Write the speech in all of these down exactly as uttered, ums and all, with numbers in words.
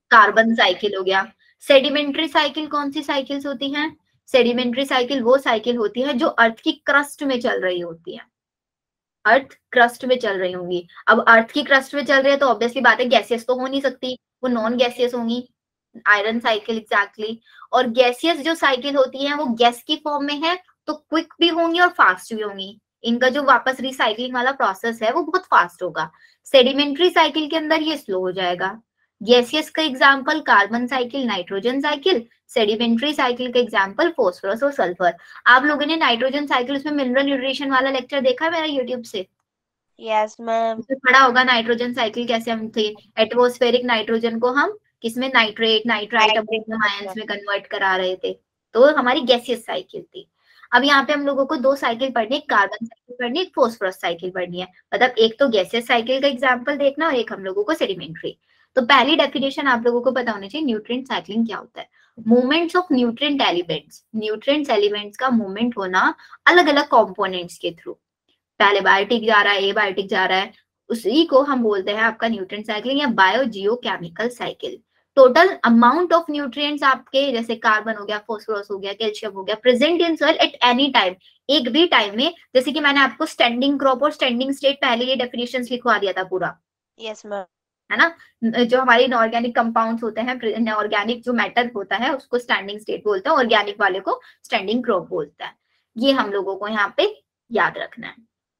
Carbon cycle हो गया। Sedimentary cycle कौन सी साइकिल्स होती हैं? सेडिमेंट्री साइकिल वो साइकिल होती है जो अर्थ की क्रस्ट में चल रही होती है, अर्थ क्रस्ट में चल रही होंगी। अब अर्थ की क्रस्ट में चल रही है तो ऑब्वियसली बात है गैसियस तो हो नहीं सकती, वो नॉन गैसियस होंगी, आयरन साइकिल एग्जैक्टली। और गैसियस जो साइकिल होती है वो गैस की फॉर्म में है तो क्विक भी होंगी और फास्ट भी होंगी, इनका जो वापस रिसाइकलिंग वाला प्रोसेस है वो बहुत फास्ट होगा। सेडिमेंट्री साइकिल के अंदर ये स्लो हो जाएगा। गैसियस का example carbon cycle, nitrogen cycle. Sedimentary cycle का एग्जाम्पल फॉस्फोरस और सल्फर। आप लोगों ने नाइट्रोजन साइकिल उसमें मिनरल न्यूट्रिशन वाला लेक्चर देखा है मेरा यूट्यूब से? Yes ma'am. उसमें पढ़ा होगा नाइट्रोजन साइकिल कैसे हम थे, एटमॉस्फेरिक नाइट्रोजन को हम किसमें, नाइट्रेट नाइट्राइट अमोनियम आयंस में कन्वर्ट करा रहे थे, तो हमारी गैसियस साइकिल थी। अब यहाँ पे हम लोगों को दो साइकिल पढ़नी है, कार्बन साइकिल पढ़नी है, एक फॉस्फोरस साइकिल पढ़नी है। मतलब एक तो गैसियस साइकिल का एग्जांपल देखना और एक हम लोगों को सेडिमेंट्री। तो पहली डेफिनेशन आप लोगों को पता होनी चाहिए, न्यूट्रिएंट साइक्लिंग क्या होता है। Movements of nutrient elements, nutrients elements का मूवमेंट होना अलग अलग कंपोनेंट्स के थ्रू, पहले बायोटिक जा रहा है, ए बायोटिक जा रहा है, उसी को हम बोलते हैं आपका न्यूट्रिएंट साइक्लिंग या biogeochemical cycle. Total amount of nutrients आपके जैसे कार्बन हो गया, फास्फोरस हो गया, कैल्शियम हो गया, present in soil at any time, एक भी टाइम में। जैसे कि मैंने आपको स्टैंडिंग क्रॉप और स्टैंडिंग स्टेट पहले ये डेफिनेशंस लिखवा दिया था पूरा, यस मैम, है ना। जो हमारे इनऑर्गेनिक कंपाउंड्स होते हैं, ऑर्गेनिक जो मैटर होता है उसको स्टैंडिंग स्टेट बोलते हैं, ऑर्गेनिक वाले को स्टैंडिंग क्रॉप बोलता है। ये हम लोगों को यहाँ पे याद रखना है।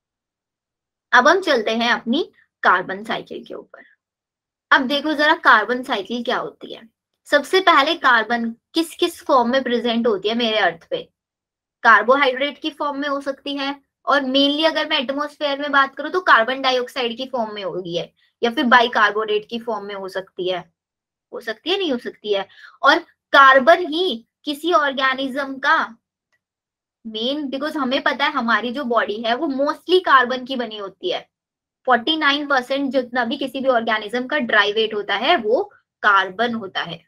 अब हम चलते हैं अपनी कार्बन साइकिल के ऊपर। अब देखो जरा कार्बन साइकिल क्या होती है। सबसे पहले कार्बन किस किस फॉर्म में प्रेजेंट होती है मेरे अर्थ पे? कार्बोहाइड्रेट की फॉर्म में हो सकती है, और मेनली अगर मैं एटमॉस्फेयर में बात करूं तो कार्बन डाइऑक्साइड की फॉर्म में होगी है, या फिर बाइकार्बोनेट की फॉर्म में हो सकती है, हो सकती है नहीं हो सकती है। और कार्बन ही किसी ऑर्गेनिज्म का मेन, बिकॉज हमें पता है हमारी जो बॉडी है वो मोस्टली कार्बन की बनी होती है। फोर्टी नाइन परसेंट जितना भी किसी भी ऑर्गेनिज्म का ड्राई वेट होता है वो कार्बन होता है।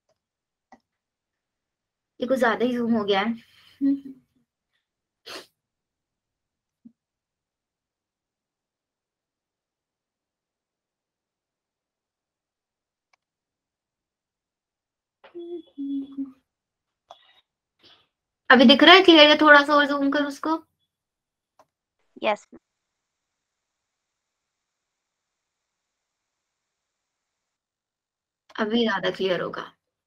ये कुछ ज्यादा ही जूम हो गया है। अभी दिख रहा है क्लियर है? थोड़ा सा और जूम कर उसको। यस अभी ज्यादा क्लियर होगा।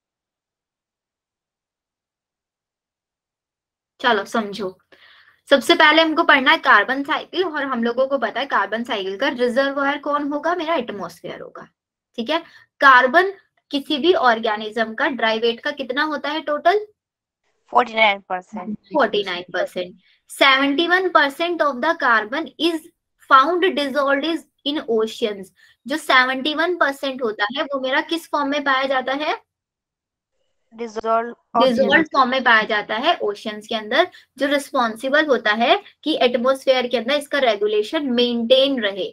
चलो समझो। सबसे पहले हमको पढ़ना है कार्बन साइकिल, और हम लोगों को पता है कार्बन साइकिल का रिजर्वायर कौन होगा, मेरा एटमॉस्फेयर होगा। ठीक है। कार्बन किसी भी ऑर्गेनिज्म का ड्राई वेट का कितना होता है total? Forty nine percent. Forty nine percent. Seventy one percent of the carbon is found dissolved is in oceans. जो सेवेंटी वन परसेंट होता है वो मेरा किस फॉर्म में पाया जाता है? डिसॉल्व डिजॉल्व फॉर्म में पाया जाता है ओशियंस के अंदर, जो रिस्पॉन्सिबल होता है कि एटमॉस्फेयर के अंदर इसका रेगुलेशन मेंटेन रहे,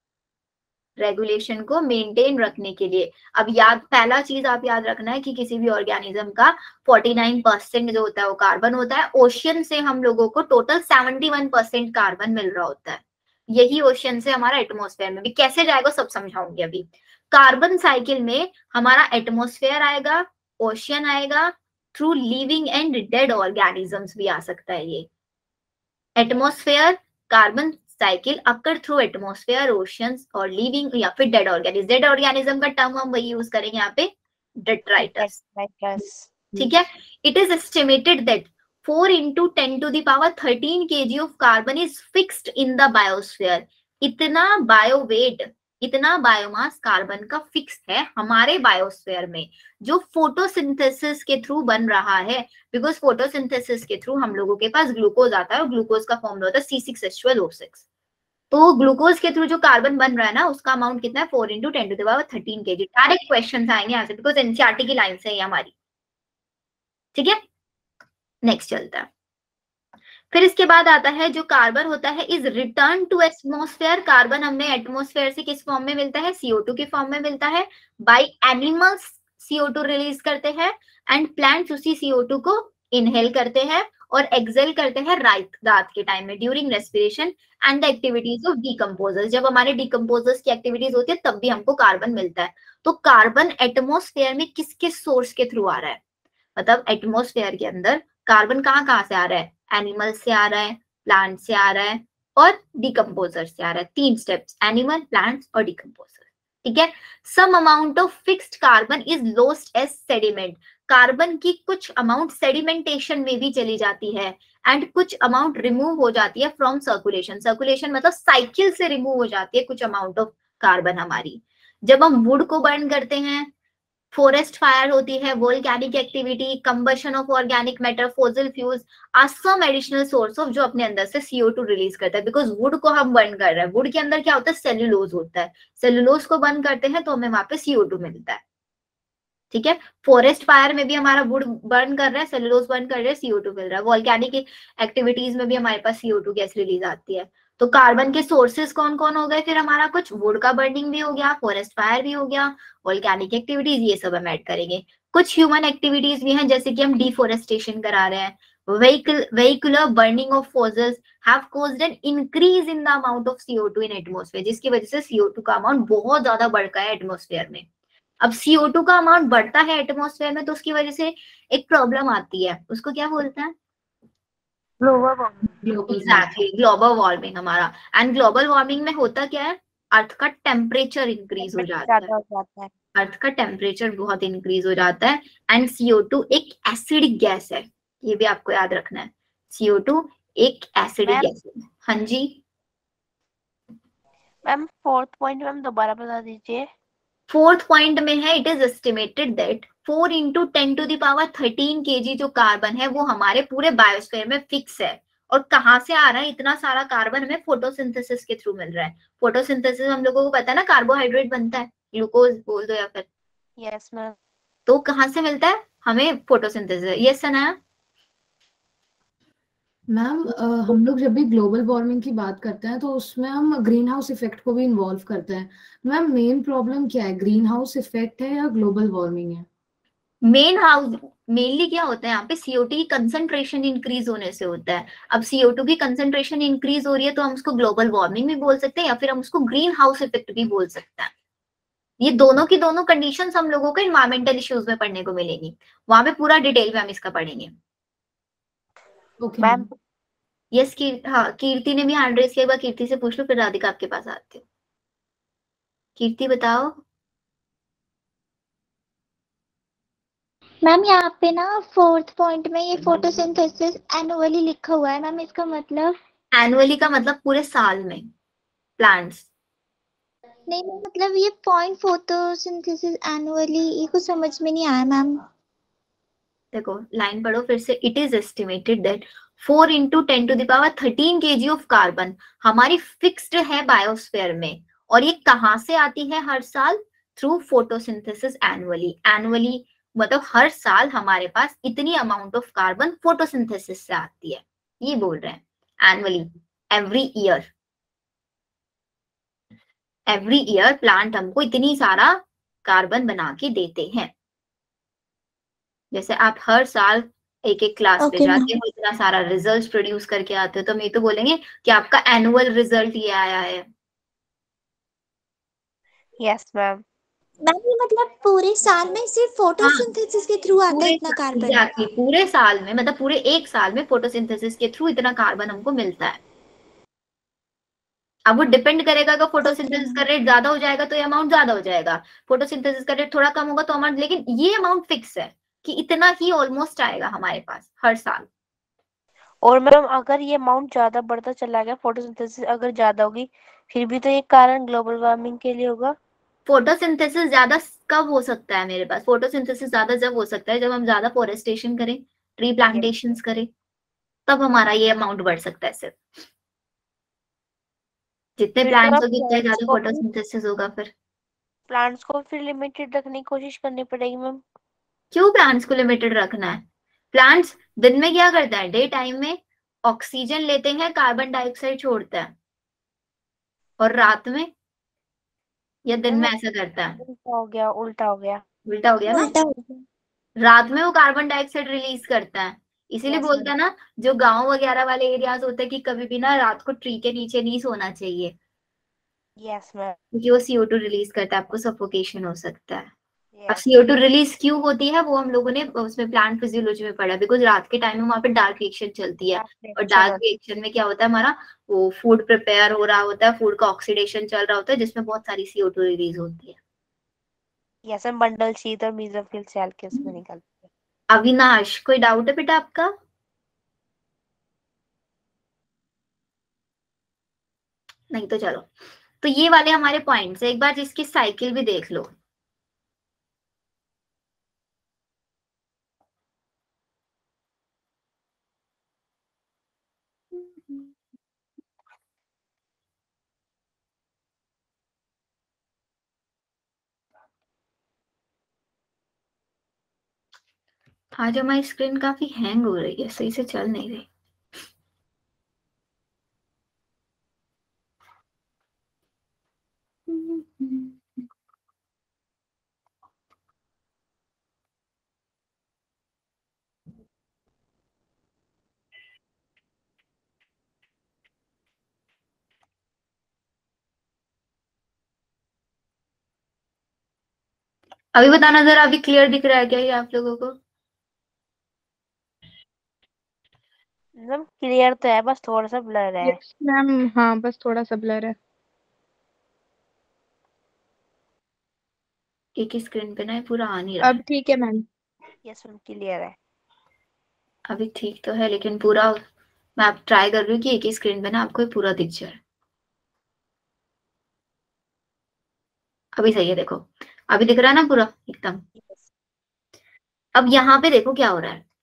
रेगुलेशन को मेंटेन रखने के लिए। अब याद, पहला चीज आप याद रखना है कि किसी भी ऑर्गेनिज्म का फोर्टी नाइन परसेंट जो होता है वो कार्बन होता है। ओशियन से हम लोगों को total seventy one percent carbon मिल रहा होता है, यही ओशियन से हमारा एटमॉस्फेयर में भी कैसे जाएगा सब समझाऊंगी अभी। कार्बन साइकिल में हमारा एटमॉस्फेयर आएगा, ओशियन आएगा, through living and dead organisms भी आ सकता है ये। Atmosphere, carbon cycle occur through atmosphere, oceans और लिविंग या फिर डेड ऑर्गेनिज्म। डेड ऑर्गेनिज्म का टर्म हम वही यूज करेंगे यहाँ पे, डेट्राइटस। ठीक है। It is estimated that four into ten to the power thirteen kg of carbon is fixed in the biosphere। इतना बायो वेट, इतना बायोमास कार्बन का फिक्स है हमारे बायोस्फीयर में, जो फोटोसिंथेसिस के थ्रू बन रहा है। बिकॉज फोटोसिंथेसिस के थ्रू हम लोगों के पास ग्लूकोज आता है, और ग्लूकोज का फॉर्मूला होता है C six H twelve O six. तो ग्लूकोज के थ्रू जो कार्बन बन रहा है ना उसका अमाउंट कितना है? Four into ten to the power thirteen K G. Direct question आएंगे यहाँ से, बिकॉज एनसीईआरटी की लाइन से है हमारी। ठीक है, नेक्स्ट चलता है। फिर इसके बाद आता है जो कार्बन होता है is return to atmosphere. Carbon हमने एटमॉस्फेयर से किस फॉर्म में मिलता है? सीओ टू की फॉर्म में मिलता है। By animals CO two release करते हैं, एंड प्लांट्स उसी सीओ टू को इनहेल करते हैं, और एक्सेल करते हैं रात रात के टाइम में during respiration and the activities of decomposers. जब हमारे डिकम्पोजर्स की एक्टिविटीज होती है तब भी हमको कार्बन मिलता है। तो कार्बन एटमॉस्फेयर में किस किस सोर्स के थ्रू आ रहा है, मतलब एटमॉस्फेयर के अंदर कार्बन कहाँ कहाँ से आ रहा है, एनिमल से आ रहा है, प्लांट से आ रहा है और डिकम्पोजर से आ रहा है। तीन स्टेप्स, एनिमल, प्लांट्स और डिकम्पोजर, ठीक है। Some amount of fixed carbon is lost as sediment. Carbon की कुछ अमाउंट सेडिमेंटेशन में भी चली जाती है एंड कुछ अमाउंट रिमूव हो जाती है फ्रॉम सर्कुलेशन। सर्कुलेशन मतलब साइकिल से रिमूव हो जाती है कुछ अमाउंट ऑफ कार्बन हमारी। जब हम वुड को बर्न करते हैं, फॉरेस्ट फायर होती है, volcanic activity, combustion of organic matter, fossil fuels are some additional source of जो अपने अंदर से सी ओ टू रिलीज करता है। बिकॉज वुड को हम बर्न कर रहे हैं, वुड के अंदर क्या होता है, सेल्यूलोज होता है, सेल्यूलोज को बर्न करते हैं तो हमें वहां पे सी ओ टू मिलता है, ठीक है। फॉरेस्ट फायर में भी हमारा वुड बर्न कर रहा है, सेल्यूलोज बर्न कर रहे हैं, सी ओ टू मिल रहा है। वोल्केनिक एक्टिविटीज में भी हमारे पास C O two gas release आती है। तो कार्बन के सोर्सेज कौन कौन हो गए फिर हमारा, कुछ वुड का बर्निंग भी हो गया, फॉरेस्ट फायर भी हो गया, वोल्केनिक एक्टिविटीज, ये सब हम ऐड करेंगे। कुछ ह्यूमन एक्टिविटीज भी हैं, जैसे कि हम डिफोरेस्टेशन करा रहे हैं, vehicle vehicular burning of fossils have caused an increase in the amount of C O two in atmosphere, जिसकी वजह से C O टू का अमाउंट बहुत ज्यादा बढ़ गया है एटमोस्फेयर में। अब C O टू का अमाउंट बढ़ता है एटमोस्फेयर में तो उसकी वजह से एक प्रॉब्लम आती है, उसको क्या बोलते हैं, global warming. Exactly global warming हमारा। एंड ग्लोबल वार्मिंग में होता क्या है, अर्थ का टेम्परेचर इंक्रीज हो जाता है, ज्यादा हो जाता है। अर्थ का टेम्परेचर बहुत इंक्रीज हो जाता है। एंड C O टू एक एसिडिक गैस है, ये भी आपको याद रखना है, C O टू एक एसिडिक मैम गैस है। हाँ जी मैम फोर्थ पॉइंट मैम दोबारा बता दीजिए। फोर्थ पॉइंट में है, it is estimated that four into ten to the power thirteen K G जो कार्बन है वो हमारे पूरे बायोस्फीयर में फिक्स है। और कहाँ से आ रहा है इतना सारा कार्बन, हमें फोटोसिंथेसिस के थ्रू मिल रहा है। फोटोसिंथेसिस हम लोगों को पता है ना, कार्बोहाइड्रेट बनता है, ग्लूकोज बोल दो या फिर, यस मैम। तो कहाँ से मिलता है हमें, फोटोसिंथेसिस। ये सुना मैम हम लोग जब भी ग्लोबल वार्मिंग की बात करते हैं तो उसमें हम ग्रीन हाउस इफेक्ट को भी इन्वॉल्व करते हैं। मैम मेन प्रॉब्लम क्या है, ग्रीन हाउस इफेक्ट है या ग्लोबल वार्मिंग है? मेन हाउस मेनली क्या होता है यहाँ पे, C O टू की कंसंट्रेशन इंक्रीज होने से होता है। अब C O टू की कंसंट्रेशन इंक्रीज हो रही है तो हम उसको ग्लोबल वार्मिंग भी बोल सकते हैं या फिर हम उसको ग्रीन हाउस इफेक्ट भी बोल सकते हैं। ये दोनों की दोनों कंडीशंस हम लोगों को इन्वायरमेंटल इश्यूज में पढ़ने को मिलेंगी, वहां पे पूरा डिटेल में हम इसका पढ़ेंगे। Okay ma'am ma'am. यस की हाँ कीर्ति ने भी हैंड रेस किया, एक बार कीर्ति से पूछ लो फिर राधिका आपके पास आती हूँ। कीर्ति बताओ। मैम यहाँ पे ना फोर्थ पॉइंट में ये फोटोसिंथेसिस एनुअली लिखा हुआ है मैम, इसका मतलब? एनुअली का मतलब पूरे साल में प्लांट्स। नहीं नहीं, मतलब ये पॉइंट फोटोसिंथेसिस एनुअली, ये कुछ समझ में नहीं आया मैम। देखो लाइन पढ़ो फिर से। It is estimated that four into ten to the power thirteen K G of carbon हमारी फिक्स्ड है बायोस्फीयर में, और ये कहाँ से आती है हर साल, थ्रू फोटोसिंथेसिस एनुअली। एनुअली मतलब हर साल हमारे पास इतनी अमाउंट ऑफ कार्बन फोटोसिंथेसिस से आती है, ये बोल रहे हैं annually, every year. Every year plant हमको इतनी सारा कार्बन बना के देते हैं। जैसे आप हर साल एक एक क्लास पे Okay, जाते हो, इतना सारा रिजल्ट प्रोड्यूस करके आते हो, तो हम ये तो बोलेंगे कि आपका एनुअल रिजल्ट ये आया है। Yes ma'am. मैम ये मतलब पूरे साल में सिर्फ फोटोसिंथेसिस के थ्रू आता है पूरे इतना कार्बन? एग्जैक्टली पूरे साल में, मतलब पूरे एक साल में फोटोसिंथेसिस के थ्रू इतना कार्बन हमको मिलता है। अब वो डिपेंड करेगा, अगर फोटोसिंथेसिस का रेट ज्यादा हो जाएगा तो ये अमाउंट ज्यादा हो जाएगा, फोटोसिंथेसिस का रेट थोड़ा कम होगा तो अमाउंट, लेकिन ये अमाउंट फिक्स है कि इतना ही ऑलमोस्ट आएगा हमारे पास हर साल। और मैम अगर ये अमाउंट ज्यादा बढ़ता चला गया, फोटोसिंथेसिस अगर ज्यादा होगी, फिर भी तो ये कारण ग्लोबल वार्मिंग के लिए होगा। फोटोसिंथेसिस ज्यादा कब हो सकता है मेरे पास, फोटोसिंथेसिस ज्यादा जब हो सकता है जब हम ज्यादा फॉरेस्टेशन करें, ट्री प्लांटेशंस करें, तब हमारा ये अमाउंट बढ़ सकता है। सिर्फ जितने फिर तो प्लांट्स मैम होंगे उतना प्लांट्स ज्यादा को भी फोटोसिंथेसिस होगा। फिर प्लांट्स को फिर लिमिटेड रखने की कोशिश करनी पड़ेगी मैम। क्यों प्लांट्स को लिमिटेड रखना है? प्लांट्स दिन में क्या करता है, डे टाइम में ऑक्सीजन लेते हैं, कार्बन डाइऑक्साइड छोड़ता है, और रात में या दिन में मैम ऐसा करता है, उल्टा हो गया, उल्टा हो गया। उल्टा हो गया ना। उल्टा हो गया। रात में वो कार्बन डाइऑक्साइड रिलीज करता है, इसीलिए Yes, बोलता है ना, जो गांव वगैरह वाले एरियाज होते हैं कि कभी भी ना रात को ट्री के नीचे नहीं सोना चाहिए, yes, ma'am. क्योंकि वो सी ओ टू रिलीज करता है, आपको सफोकेशन हो सकता है। अब Yes, C O two release क्यों होती है वो हम लोगों ने उसमें प्लांट फिजियोलॉजी में पढ़ा, बिकॉज रात के टाइम में वहां पे डार्क रिएक्शन चलती है, और डार्क रिएक्शन में क्या होता है, हमारा वो फूड प्रिपेयर हो रहा होता है, फूड का ऑक्सीडेशन चल रहा होता है, जिसमें बहुत सारी सी ओ टू रिलीज होती है। yes, ma'am. बंडल शीत और मेसोफिल सेल के उसमें निकलते हैं। अविनाश, कोई डाउट है बेटा आपका? नहीं तो चलो, तो ये वाले हमारे पॉइंट्स है, एक बार जिसकी साइकिल भी देख लो। आज हमारी स्क्रीन काफी हैंग हो रही है, सही से चल नहीं रही। अभी बताना जरा, अभी क्लियर दिख रहा है क्या ये आप लोगों को? मैम क्लियर तो है, बस थोड़ा सा ब्लर है। यस मैम, हाँ बस थोड़ा सा ब्लर है। एक ही स्क्रीन पे ना ये पूरा आ नहीं रहा है। अब ठीक है मैम। यस मैम, क्लियर है। अभी ठीक तो है, लेकिन पूरा मैं आप ट्राई कर रही हूँ कि एक ही स्क्रीन पे ना आपको ये पूरा दिख जाए। अभी सही है, देखो अभी दिख रहा है ना पूरा एकदम। Yes. अब यहाँ पे देखो क्या हो रहा है,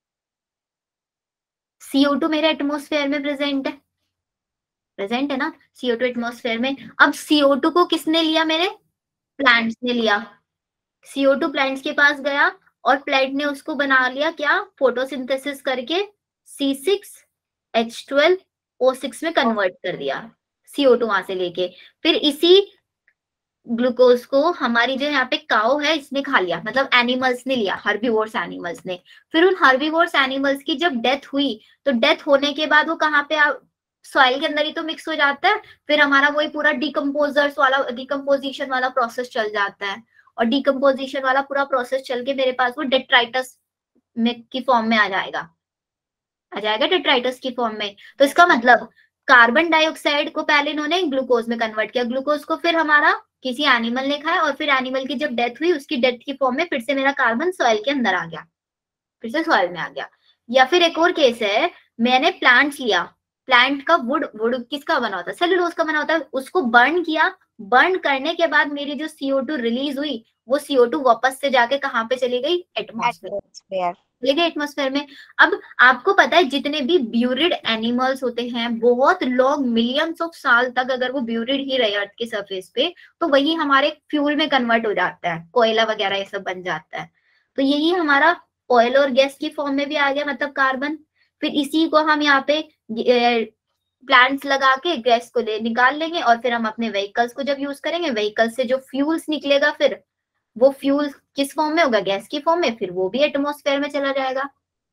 सी ओ टू मेरे एटमॉस्फेयर में प्रेजेंट है, प्रेजेंट है ना सी ओ टू एटमॉस्फेयर में। अब सी ओ टू को किसने लिया, मेरे प्लांट्स ने लिया। सी ओ टू प्लांट्स के पास गया और प्लांट ने उसको बना लिया क्या, फोटोसिंथेसिस करके C six H twelve O six में कन्वर्ट कर दिया, सी ओ टू वहां से लेके। फिर इसी ग्लूकोज को हमारी जो यहाँ पे काउ है इसने खा लिया, मतलब एनिमल्स ने लिया, हर्बीवोर्स एनिमल्स ने। फिर उन हर्बीवोर्स एनिमल्स की जब डेथ हुई, तो डेथ होने के बाद वो कहाँ पे, सॉइल के अंदर ही तो मिक्स हो जाता है। फिर हमारा वही पूरा डिकम्पोजर्स वाला, डिकम्पोजिशन वाला प्रोसेस चल जाता है, और डिकम्पोजिशन वाला पूरा प्रोसेस चल के मेरे पास वो डेट्राइटस में की फॉर्म में आ जाएगा, आ जाएगा डेट्राइटस की फॉर्म में। तो इसका मतलब कार्बन डाइऑक्साइड को पहले इन्होंने ग्लूकोज में कन्वर्ट किया, ग्लूकोज को फिर हमारा किसी एनिमल ने खाया, और फिर एनिमल की जब डेथ हुई उसकी डेथ की फॉर्म में फिर से मेरा कार्बन सॉइल के अंदर आ गया, फिर से सॉइल में आ गया। या फिर एक और केस है, मैंने प्लांट्स लिया, प्लांट का वुड, वुड किसका बना होता है, सेलुलोज का बना होता है, उसको बर्न किया, बर्न करने के बाद मेरी जो सी ओ टू रिलीज हुई, वो सी ओ टू वापस से जाके कहाँ पे चली गई, एटमॉस्फेयर, Atmosphere. चले गए एटमॉस्फेयर में। अब आपको पता है जितने भी ब्यूरिड एनिमल्स होते हैं, बहुत लॉन्ग मिलियंस ऑफ साल तक अगर वो ब्यूरिड ही रहे अर्थ के सरफेस पे, तो वही हमारे फ्यूल में कन्वर्ट हो जाता है, कोयला वगैरह ये सब बन जाता है। तो यही हमारा ऑयल और गैस की फॉर्म में भी आ गया, मतलब कार्बन। फिर इसी को हम यहाँ पे प्लांट्स लगा के गैस को ले निकाल लेंगे, और फिर हम अपने व्हीकल्स को जब यूज करेंगे, व्हीकल्स से जो फ्यूल्स निकलेगा, फिर वो फ्यूल किस फॉर्म में होगा, गैस की फॉर्म में, फिर वो भी एटमॉस्फेयर में चला जाएगा,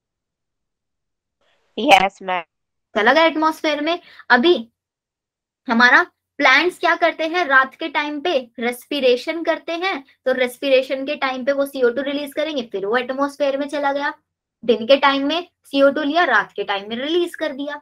Yes मैम। चला गया एटमॉस्फेयर में। अभी हमारा प्लांट्स क्या करते हैं, रात के टाइम पे रेस्पिरेशन करते हैं, तो रेस्पिरेशन के टाइम पे वो सी ओ टू रिलीज करेंगे, फिर वो एटमॉस्फेयर में चला गया। दिन के टाइम में सी ओ टू लिया, रात के टाइम में रिलीज कर दिया,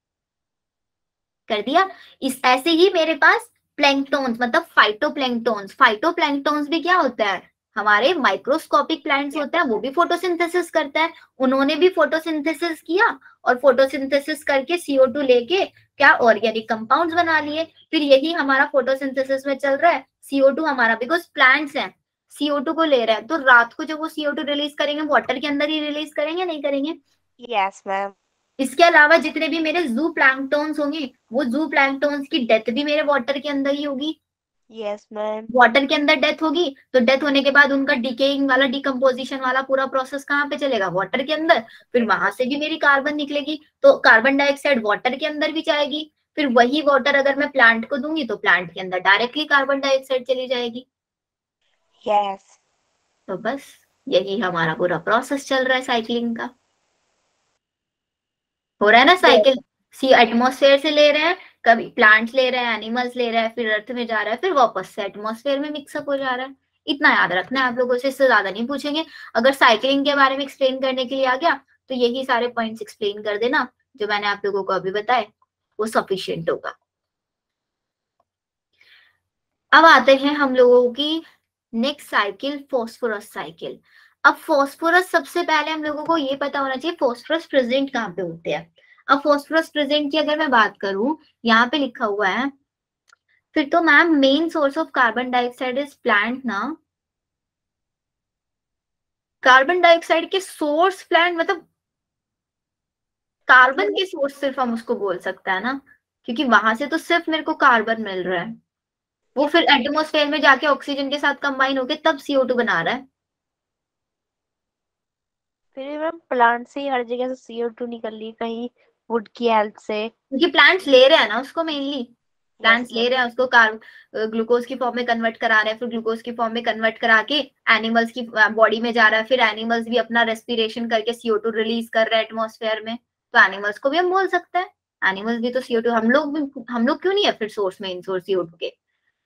कर दिया। इस ऐसे ही मेरे पास प्लैंकटोन्स, मतलब फाइटोप्लैंकटोन्स, फाइटोप्लैंकटोन्स भी क्या होता है, हमारे माइक्रोस्कोपिक प्लांट्स होते हैं, वो भी फोटोसिंथेसिस करता है। उन्होंने भी फोटोसिंथेसिस किया, और फोटोसिंथेसिस करके सी ओ टू लेके क्या ऑर्गेनिक कंपाउंड्स बना लिए। फिर यही हमारा फोटोसिंथेसिस में चल रहा है, सी ओ टू हमारा, बिकॉज प्लांट्स हैं, सी ओ टू को ले रहे हैं, तो रात को जब वो सी ओ टू रिलीज करेंगे, वाटर के अंदर ही रिलीज करेंगे, नहीं करेंगे। Yes ma'am. इसके अलावा जितने भी मेरे जू प्लैंकटोन्स होंगे, वो जू प्लैंकटोन्स की डेथ भी मेरे वाटर के अंदर ही होगी। Yes ma'am. वाटर के अंदर डेथ होगी, तो डेथ होने के बाद उनका डिकेइंग वाला, डिकम्पोजिशन वाला पूरा प्रोसेस कहाँ पे चलेगा, वाटर के अंदर। फिर वहां से भी मेरी कार्बन निकलेगी, तो कार्बन डाइऑक्साइड वाटर के अंदर भी जाएगी, फिर वही वाटर अगर मैं प्लांट को दूंगी, तो प्लांट के अंदर डायरेक्टली कार्बन डाइऑक्साइड चली जाएगी। Yes। तो बस यही हमारा पूरा प्रोसेस चल रहा है साइक्लिंग का। हो रहा है ना साइकिल, सी एटमॉस्फेयर से ले रहे हैं, कभी प्लांट्स ले रहे हैं, एनिमल्स ले रहे हैं, फिर अर्थ में जा रहा है, फिर वापस से एटमॉस्फेयर में मिक्सअप हो जा रहा है। इतना याद रखना है आप लोगों से, इससे ज्यादा नहीं पूछेंगे। अगर साइकिलिंग के बारे में एक्सप्लेन करने के लिए आ गया तो यही सारे पॉइंट्स एक्सप्लेन कर देना जो मैंने आप लोगों को अभी बताए, वो सफिशिएंट होगा। अब आते हैं हम लोगों की नेक्स्ट साइकिल, फॉस्फोरस साइकिल। अब फॉस्फोरस, सबसे पहले हम लोगों को ये पता होना चाहिए फॉस्फोरस प्रेजेंट कहाँ पे होते हैं। अब फॉस्फोरस प्रेजेंट की अगर मैं बात करूं, यहाँ पे लिखा हुआ है, फिर तो ma'am main source of carbon dioxide is plant ना। कार्बन डाइऑक्साइड के सोर्स प्लांट, मतलब कार्बन के सोर्स सिर्फ हम उसको बोल सकते हैं ना, क्योंकि वहां से तो सिर्फ मेरे को कार्बन मिल रहा है, वो फिर एटमॉस्फेयर में जाके ऑक्सीजन के साथ कंबाइन होके तब सी ओ टू बना रहा है। फिर मैम प्लांट से ही हर जगह से सी ओ टू निकल रही है, कहीं वुड की हेल्प से, क्योंकि प्लांट्स ले रहे हैं ना उसको, मेनली प्लांट्स Yes, ले रहे हैं उसको, कार्ब ग्लूकोज की फॉर्म में कन्वर्ट करा रहे हैं, फिर ग्लूकोज की फॉर्म में कन्वर्ट करा के एनिमल्स की बॉडी में जा रहा है, फिर एनिमल्स भी अपना रेस्पिरेशन करके सी ओ टू रिलीज कर रहे हैं एटमॉस्फेयर में, तो एनिमल्स को भी हम बोल सकते हैं, एनिमल्स भी तो सी ओ टू, हम लोग भी, हम लोग क्यों नहीं है फिर source, main source C O two के,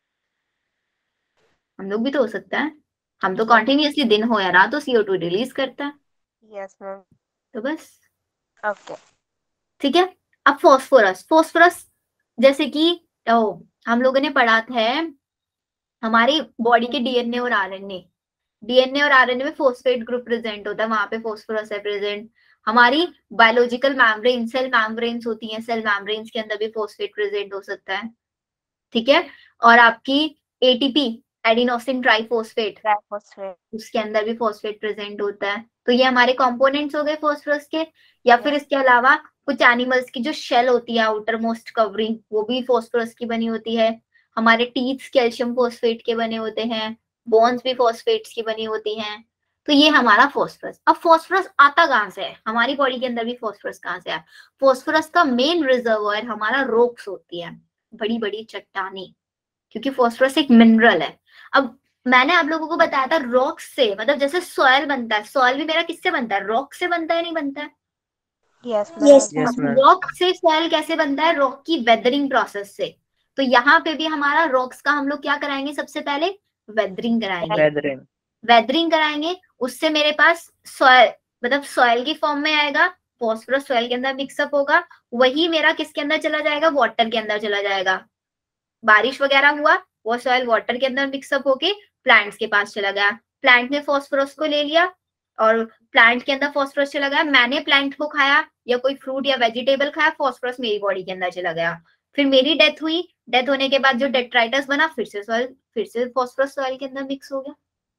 हम लोग भी तो हो सकता है, हम तो कॉन्टिन्यूसली दिन हो या रात तो सी ओ टू रिलीज करता है, यस मैम, तो बस ओके। ठीक है। अब फॉस्फोरस, फॉस्फोरस जैसे कि ओ, हम लोगों ने पढ़ा था हमारी बॉडी के डी एन ए और R N A, D N A और आर एन ए में फॉस्फेट ग्रुप प्रेजेंट होता है, वहां पे फॉस्फोरस है प्रेजेंट। हमारी बायोलॉजिकल मेम्ब्रेन, सेल मेम्ब्रेन्स होती हैं, सेल मेम्ब्रेन्स के अंदर भी फॉस्फेट प्रेजेंट हो सकता है, ठीक है। और आपकी A T P, adenosine triphosphate, triphosphate, उसके अंदर भी फॉस्फेट प्रेजेंट होता है। तो ये हमारे कंपोनेंट्स हो गए फॉस्फोरस के। या फिर इसके अलावा कुछ एनिमल्स की जो शेल होती है, आउटर मोस्ट कवरिंग, वो भी फॉस्फोरस की बनी होती है। हमारे टीथ कैल्शियम फॉस्फेट के बने होते हैं, बोन्स भी फॉस्फेट्स की बनी होती हैं। तो ये हमारा फॉस्फोरस। अब फॉस्फोरस आता कहाँ से है, हमारी बॉडी के अंदर भी फॉस्फोरस कहाँ से है? फॉस्फोरस का मेन रिजर्वोयर हमारा रॉक्स होती है, बड़ी बड़ी चट्टानी, क्योंकि फॉस्फोरस एक मिनरल है। अब मैंने आप लोगों को बताया था रॉक्स से, मतलब जैसे सॉयल बनता है, सॉयल भी मेरा किससे बनता है, रॉक से बनता है, नहीं बनता है? यस Yes, मैम, रॉक से सॉयल कैसे बनता है? रॉक की वेदरिंग प्रोसेस से। तो यहाँ पे भी हमारा रॉक्स का हम लोग क्या कराएंगे, सबसे पहले वेदरिंग कराएंगे, वेदरिंग वेदरिंग कराएंगे, उससे मेरे पास सॉयल, मतलब सॉयल की फॉर्म में आएगा, फॉस्फोरस सॉयल के अंदर मिक्सअप होगा, वही मेरा किसके अंदर चला जाएगा, वाटर के अंदर चला जाएगा। बारिश वगैरह हुआ, वो सॉइल वाटर के अंदर मिक्सअप होके प्लांट्स के पास चला गया, प्लांट ने फॉस्फोरस को ले लिया और प्लांट के अंदर फॉस्फोरस चला गया, मैंने प्लांट को खाया या कोई फ्रूट या वेजिटेबल खाया, फॉस्फोरस मेरी बॉडी के अंदर चला गया, फिर मेरी डेथ हुई, डेथ होने के बाद जो डेट्राइटस बना, फिर से सॉइल, फिर से फॉस्फोरस सॉइल के अंदर मिक्स हो गया।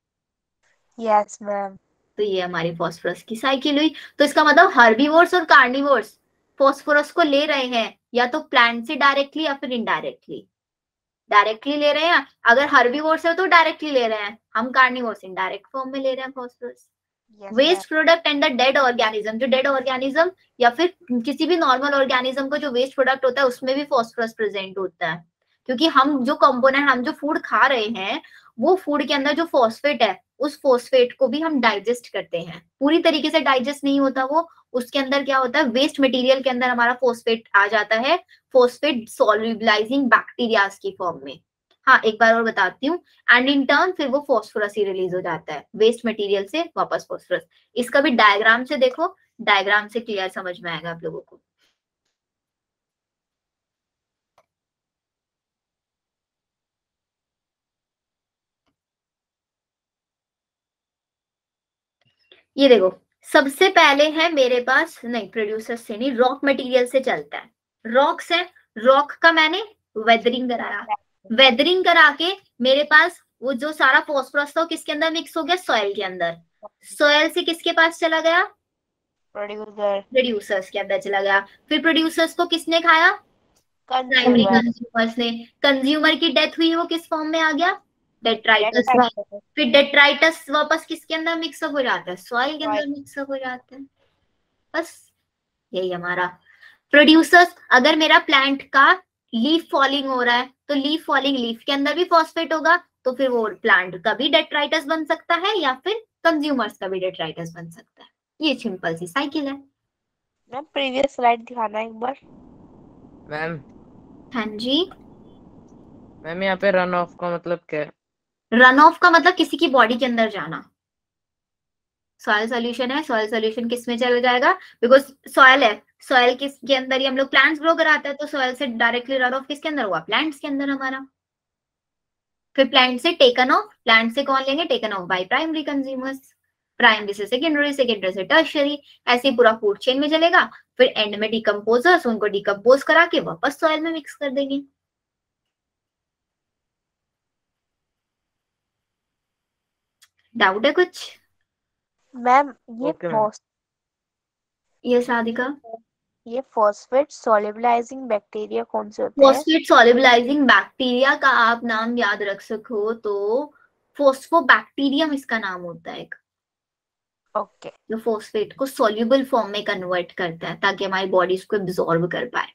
यस मैम, तो ये हमारी फॉस्फोरस की साइकिल हुई। तो इसका मतलब हर्बीवोर्स और कार्निवोर्स फॉस्फोरस को ले रहे हैं, या तो प्लांट से डायरेक्टली या फिर इनडायरेक्टली। डायरेक्टली ले रहे हैं, अगर हर्बीवोर से तो डायरेक्टली ले रहे हैं, हम कार्निवोर से इनडायरेक्ट फॉर्म में ले रहे हैं phosphorus. Waste product and the dead organism, जो डेड ऑर्गेनिज्म या फिर किसी भी नॉर्मल ऑर्गेनिज्म का जो वेस्ट प्रोडक्ट होता है उसमें भी फॉस्फोरस प्रेजेंट होता है, क्योंकि हम जो कंपोनेंट, हम जो फूड खा रहे हैं, वो फूड के अंदर जो फॉस्फेट है, उस फॉस्फेट को भी हम डाइजेस्ट करते हैं, पूरी तरीके से डाइजेस्ट नहीं होता वो, उसके अंदर क्या होता है, वेस्ट मटेरियल के अंदर हमारा फॉस्फेट आ जाता है, फॉस्फेट सॉल्युबलाइजिंग बैक्टीरिया की फॉर्म में। हाँ, एक बार और बताती हूँ, एंड इन टर्न फिर वो फॉस्फोरस ही रिलीज हो जाता है वेस्ट मटेरियल से वापस फॉस्फोरस। इसका भी डायग्राम से देखो, डायग्राम से क्लियर समझ में आएगा आप लोगों को। ये देखो, सबसे पहले है मेरे पास, नहीं प्रोड्यूसर से नहीं, रॉक मटेरियल से चलता है, रॉक से, रॉक का मैंने वेदरिंग कराया, वेदरिंग करा के मेरे पास वो जो सारा फॉस्फोरस था किसके अंदर मिक्स हो गया, सॉइल के अंदर, सॉइल से किसके पास चला गया, प्रोड्यूसर, प्रोड्यूसर्स के अंदर चला गया, फिर प्रोड्यूसर्स को किसने खाया, प्राइमरी कंज्यूमर्स ने, कंज्यूमर की डेथ हुई, वो किस फॉर्म में आ गया, डेट्राइटस, फिर डेट्राइटस वापस किसके अंदर मिक्सअप हो जाता है, सॉइल के अंदर मिक्सअप हो जाता है। बस यही हमारा प्रोड्यूसर्स। अगर मेरा प्लांट का लीफ फॉलिंग हो रहा है तो लीफ फॉलिंग, लीफ के अंदर भी फॉस्फेट होगा, तो फिर वो प्लांट का भी डेट्राइटस बन सकता है या फिर कंज्यूमर्स का भी डेट्राइटस बन सकता है। ये सिंपल सी साइकिल है। मैम प्रीवियस स्लाइड दिखाना एक बार। मैम हाँ जी, मैम यहाँ पे रन ऑफ का मतलब क्या है? रन ऑफ का मतलब किसी की बॉडी के अंदर जाना। सॉइल सॉल्यूशन है, सॉइल सॉल्यूशन किस में चला जाएगा, बिकॉज सॉइल है, सॉइल किसके अंदर ही हम लोग प्लांट्स ग्रो कराते हैं, तो सॉइल से डायरेक्टली रन ऑफ किसके अंदर हुआ, प्लांट्स के अंदर हमारा। फिर प्लांट से टेकन ऑफ, प्लांट से कौन लेंगे, taken off by primary consumers, primary से सेकेंडरी, सेकेंडरी से टर्शियरी, ऐसे ही पूरा फूड चेन में चलेगा। फिर एंड में डिकम्पोजर्स उनको डिकम्पोज करा के वापस सॉइल में मिक्स कर देंगे। डाउट है कुछ? मैम ये ओके मैम। फॉस ये साधिका, ये फॉस्फेट सॉल्युबलाइजिंग बैक्टीरिया कौन से होते हैं? फॉस्फेट सॉल्युबलाइजिंग बैक्टीरिया का आप नाम याद रख सको तो फोस्फोबैक्टीरियम इसका नाम होता है, ओके जो फोस्फेट को सॉल्युबल फॉर्म में कन्वर्ट करता है ताकि हमारी बॉडी इसको एब्जॉर्ब कर पाए।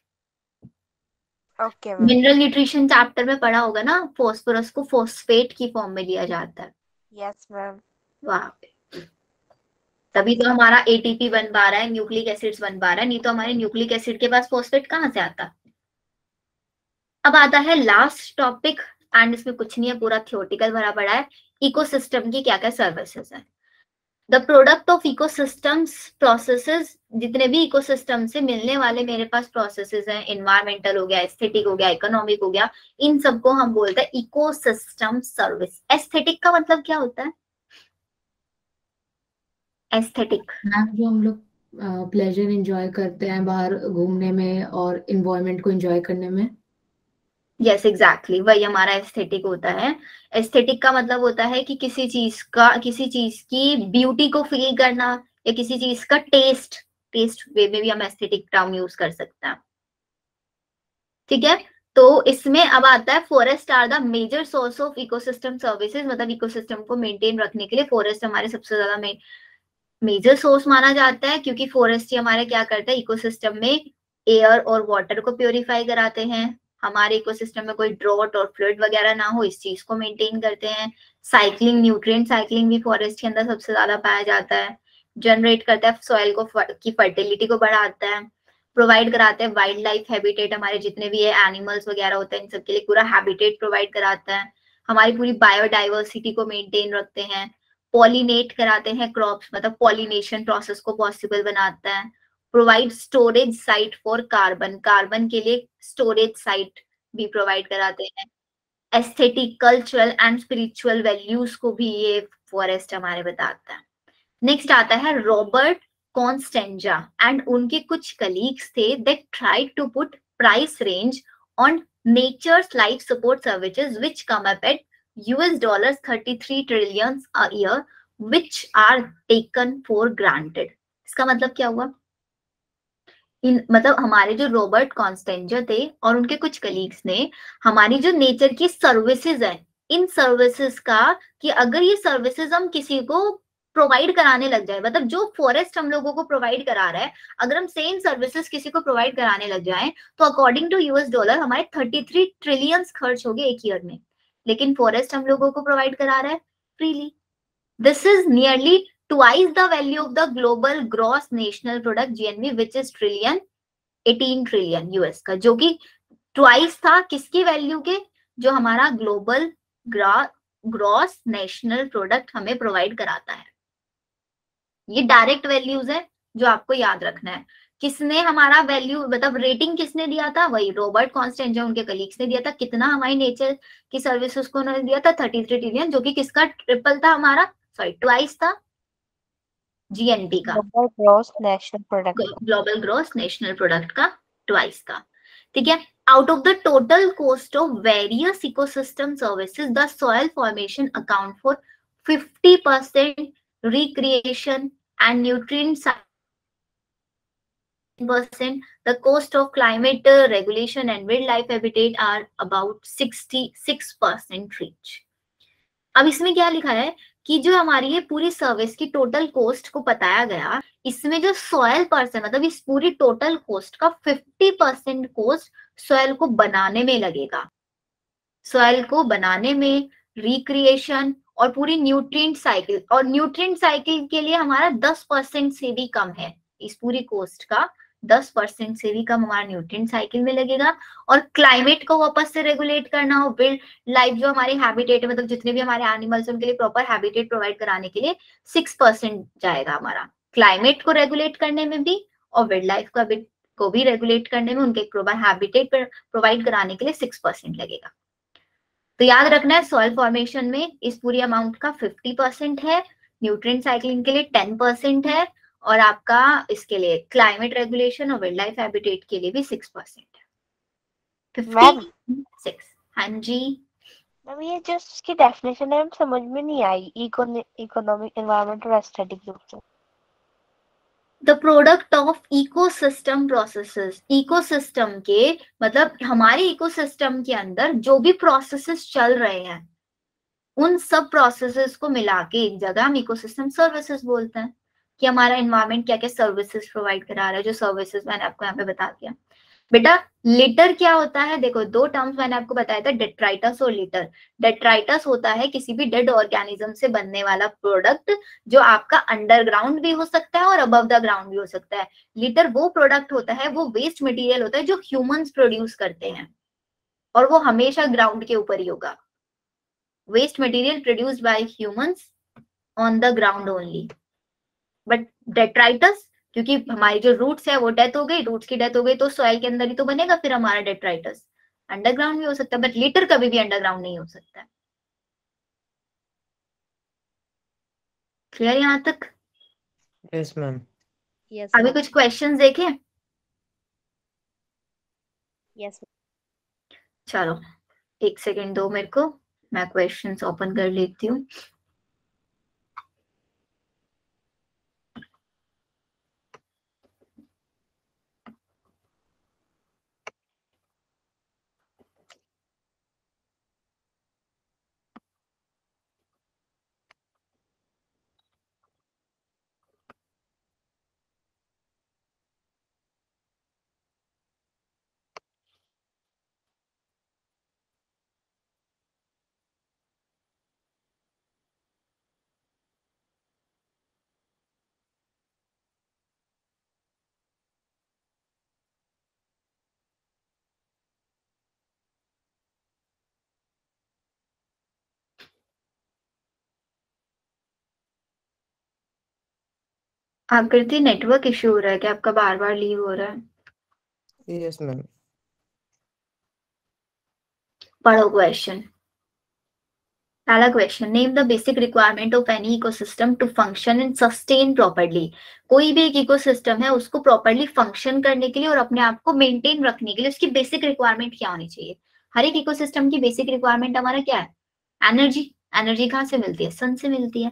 Okay ma'am. Mineral nutrition chapter में पढ़ा होगा ना, फॉस्फोरस को फॉस्फेट की फॉर्म में लिया जाता है। Yes ma'am. वाह, तभी तो हमारा एटीपी बन पा रहा है, न्यूक्लिक एसिड्स बन पा रहा है, नहीं तो हमारे न्यूक्लिक एसिड के पास फॉस्फेट कहाँ से आता। अब आता है लास्ट टॉपिक, एंड इसमें कुछ नहीं है, पूरा थियोरेटिकल भरा पड़ा है। इकोसिस्टम की क्या क्या सर्विसेज है। The product of ecosystems processes, जितने भी इकोसिस्टम से मिलने वाले मेरे पास प्रोसेसेस हैं, एनवायरमेंटल हो गया, एस्थेटिक हो गया, इकोनॉमिक हो गया, इन सबको हम बोलते हैं इकोसिस्टम सर्विस। एस्थेटिक का मतलब क्या होता है, एस्थेटिक मैम जो हम लोग प्लेजर एंजॉय करते हैं बाहर घूमने में और इन्वायरमेंट को एंजॉय करने में। यस एग्जैक्टली, वही हमारा एस्थेटिक होता है। एस्थेटिक का मतलब होता है कि किसी चीज का, किसी चीज की ब्यूटी को फील करना, या किसी चीज का टेस्ट, टेस्ट वे में भी हम एस्थेटिक टर्म यूज कर सकते हैं। ठीक है, तो इसमें अब आता है forest are the major source of ecosystem services, मतलब इकोसिस्टम को मेंटेन रखने के लिए फॉरेस्ट हमारे सबसे ज्यादा में मेजर सोर्स माना जाता है, क्योंकि फॉरेस्ट ही हमारे क्या करता है, इकोसिस्टम में एयर और वाटर को प्योरीफाई कराते हैं, हमारे इकोसिस्टम में कोई ड्रॉट और फ्लड वगैरह ना हो, इस चीज को मेंटेन करते हैं। साइक्लिंग, न्यूट्रिएंट साइक्लिंग भी फॉरेस्ट के अंदर सबसे ज्यादा पाया जाता है। जनरेट करता है सॉइल को, की फर्टिलिटी को बढ़ाता है। प्रोवाइड कराते हैं वाइल्ड लाइफ हैबिटेट, हमारे जितने भी है एनिमल्स वगैरह होते हैं इन सबके लिए पूरा हैबिटेट प्रोवाइड कराता है। हमारी पूरी बायोडाइवर्सिटी को मेंटेन रखते हैं। पॉलिनेट कराते हैं क्रॉप्स, मतलब पॉलिनेशन प्रोसेस को पॉसिबल बनाता है। Provide storage site for carbon, carbon के लिए स्टोरेज साइट भी प्रोवाइड कराते हैं। Aesthetic, cultural and spiritual values को भी ये फॉरेस्ट हमारे बताता है। नेक्स्ट आता है रॉबर्ट कॉन्स्टेंजा एंड उनके कुछ कलीग्स थे, they tried to put price range on nature's life support services which come up at US dollars thirty-three trillion a year which are taken for granted। इसका मतलब क्या हुआ, इन मतलब हमारे जो रॉबर्ट कॉन्स्टेंजर थे और उनके कुछ कलीग्स ने हमारी जो नेचर की सर्विसेज है, इन सर्विसेज का, कि अगर ये सर्विसेज हम किसी को प्रोवाइड कराने लग जाए, मतलब जो फॉरेस्ट हम लोगों को प्रोवाइड करा रहा है, अगर हम सेम सर्विसेज किसी को प्रोवाइड कराने लग जाए, तो अकॉर्डिंग टू यूएस डॉलर हमारे thirty-three ट्रिलियंस खर्च हो गए एक ईयर में, लेकिन फॉरेस्ट हम लोगों को प्रोवाइड करा रहा है freely. This is nearly twice the value of the global gross national product GNV which is trillion eighteen trillion US का, जो कि ट्वाइस था किसकी वैल्यू के, जो हमारा ग्लोबल ग्रॉस नेशनल प्रोडक्ट हमें प्रोवाइड कराता है। ये डायरेक्ट वैल्यूज है जो आपको याद रखना है। किसने हमारा वैल्यू, मतलब रेटिंग किसने दिया था, वही रॉबर्ट कॉन्स्टेंजर उनके कलीग्स ने दिया था। कितना हमारी नेचर की सर्विसेज को उन्होंने दिया था, thirty-three ट्रिलियन, जो कि किसका ट्रिपल था हमारा, सॉरी ट्वाइस था जीएनपी का, global gross national product. Global gross national product का ट्वाइस का। ठीक है, out of the total cost of various ecosystem services, the soil formation account for fifty percent, recreation and nutrient percent, the cost of climate uh, regulation and wildlife habitat are about sixty-six percent each। अब इसमें क्या लिखा है कि जो हमारी ये पूरी सर्विस की टोटल कॉस्ट को बताया गया, इसमें जो सॉयल परसेंट, मतलब इस पूरी टोटल कॉस्ट का fifty percent कॉस्ट सॉयल को बनाने में लगेगा। सॉयल को बनाने में, रिक्रिएशन और पूरी न्यूट्रिएंट साइकिल, और न्यूट्रिएंट साइकिल के लिए हमारा ten percent से भी कम है इस पूरी कोस्ट का दस परसेंट से भी कम हमारा न्यूट्रिएंट साइकिल में लगेगा। और क्लाइमेट को वापस से रेगुलेट करना हो, बिल्ड लाइफ जो हमारी हैबिटेट मतलब जितने भी हमारे एनिमल्स उनके लिए प्रॉपर हैबिटेट प्रोवाइड कराने के लिए सिक्स परसेंट जाएगा हमारा क्लाइमेट को रेगुलेट करने में भी, और वाइल्ड लाइफ का भी को भी रेगुलेट करने में, उनके प्रॉपर हैबिटेट प्रोवाइड कराने के लिए सिक्स परसेंट लगेगा। तो याद रखना है सॉइल फॉर्मेशन में इस पूरी अमाउंट का फिफ्टी परसेंट है, न्यूट्रिएंट साइक्लिंग के लिए टेन परसेंट है, और आपका इसके लिए क्लाइमेट रेगुलेशन और वाइल्ड लाइफ हैबिटेट के लिए भी सिक्स परसेंट है। मैम सिक्स हाँ जी मैम ये जस्ट इसकी डेफिनेशन है, हम समझ में नहीं आई इकोनॉमिक एनवायरमेंट और एस्थेटिक रूप से। The product of ecosystem processes, ecosystem के मतलब हमारे इकोसिस्टम के अंदर जो भी प्रोसेसेस चल रहे हैं उन सब प्रोसेसेस को मिला के एक जगह हम इकोसिस्टम सर्विसेज बोलते हैं कि हमारा एनवायरमेंट क्या क्या सर्विसेज प्रोवाइड करा रहा है। जो सर्विसेज मैंने आपको यहाँ पे बता दिया। बेटा लिटर क्या होता है, देखो दो टर्म्स मैंने आपको बताया था, डेट्राइटस और लिटर। डेट्राइटस होता है किसी भी डेड ऑर्गेनिज्म से बनने वाला प्रोडक्ट जो आपका अंडरग्राउंड भी हो सकता है और अबव द ग्राउंड भी हो सकता है। लिटर वो प्रोडक्ट होता है, वो वेस्ट मटेरियल होता है जो ह्यूमंस प्रोड्यूस करते हैं, और वो हमेशा ग्राउंड के ऊपर ही होगा। Waste material produced by humans on the ground only. But detritus क्योंकि हमारी जो रूट्स है वो डेथ हो गई, रूट्स की डेथ हो गई तो सॉइल के अंदर ही तो बनेगा फिर हमारा डेट्राइटस। अंडरग्राउंड भी हो सकता है बट लिटर कभी भी अंडरग्राउंड नहीं हो सकता है। क्लियर यहाँ तक? Yes ma'am. यस अभी कुछ क्वेश्चंस देखें? यस चलो एक सेकेंड दो मेरे को, मैं क्वेश्चंस ओपन कर लेती हूँ। आकृति नेटवर्क इश्यू हो रहा है क्या आपका? बार बार लीव हो रहा है। Yes ma'am. पढ़ो क्वेश्चन। पहला question, name the basic requirement of any ecosystem to function and sustain properly. कोई भी एक इकोसिस्टम है उसको प्रॉपर्ली फंक्शन करने के लिए और अपने आप को मेंटेन रखने के लिए उसकी बेसिक रिक्वायरमेंट क्या होनी चाहिए? हर एक इकोसिस्टम की बेसिक रिक्वायरमेंट हमारा क्या है? एनर्जी। एनर्जी कहाँ से मिलती है? सन से मिलती है।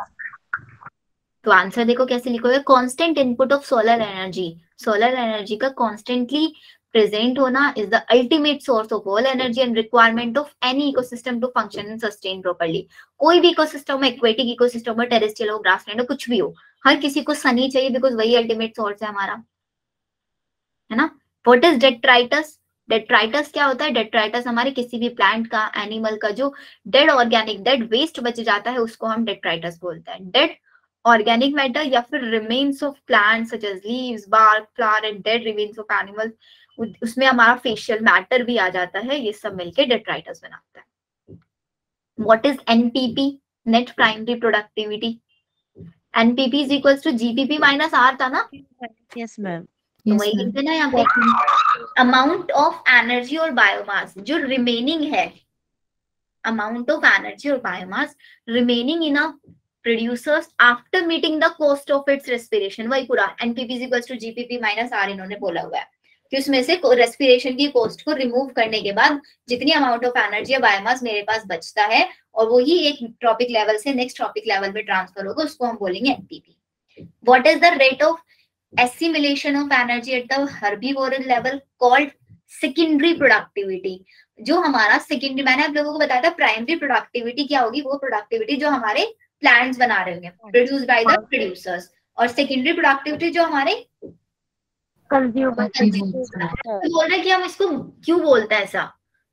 तो आंसर देखो कैसे लिखोगे, constant input of solar energy. Solar energy का कॉन्स्टेंटली प्रेजेंट होना is the ultimate source of all energy and requirement of any ecosystem to function and sustain properly. कोई भी इकोसिस्टम, एक्वेटिक इकोसिस्टम हो, टेरेस्ट्रियल हो, grassland हो, कुछ भी हो, हर किसी को सन ही चाहिए बिकॉज वही अल्टीमेट सोर्स है हमारा, है ना। What is detritus? डेट्राइटस क्या होता है? डेट्राइटस हमारे किसी भी प्लांट का, एनिमल का जो डेड ऑर्गेनिक, डेड वेस्ट बच जाता है उसको हम डेट्राइटस बोलते हैं। डेड ऑर्गेनिक मैटर या फिर remains of plants such as leaves, bark, flower and dead remains of animals, उसमें हमारा फेशियल मैटर भी आ जाता है, ये सब मिलके डेट्राइटस बनाता है। What is NPP? Net primary productivity. NPP is equals to GPP minus R था ना? Yes ma'am. तो वही लिख देना यहाँ पे। अमाउंट ऑफ एनर्जी और बायोमास जो रिमेनिंग है, अमाउंट ऑफ एनर्जी और biomass remaining in a producers after meeting the cost of its respiration। वही पूरा NPP is equals to GPP minus R इन्होंने बोला हुआ है कि उसमें से रेस्पिरेशन की कॉस्ट को रिमूव करने के बाद जितनी अमाउंट ऑफ एनर्जी या बायोमास मेरे पास बचता है और वो ही एक ट्रॉपिक लेवल से नेक्स्ट ट्रॉपिक लेवल में ट्रांसफर होगा, उसको हम बोलेंगे NPP. What is the rate of assimilation of energy at the herbivoral level? Called secondary productivity. जो हमारा सेकेंडरी, मैंने आप लोगों को बताया था प्राइमरी प्रोडक्टिविटी क्या होगी, वो प्रोडक्टिविटी जो हमारे प्लांट्स बना रहे होंगे, प्रोड्यूस बाय द प्रोड्यूसर्स, और सेकेंडरी प्रोडक्टिविटी जो हमारे कंज्यूमर। बोल रहे हैं कि हम इसको क्यों बोलते हैं ऐसा,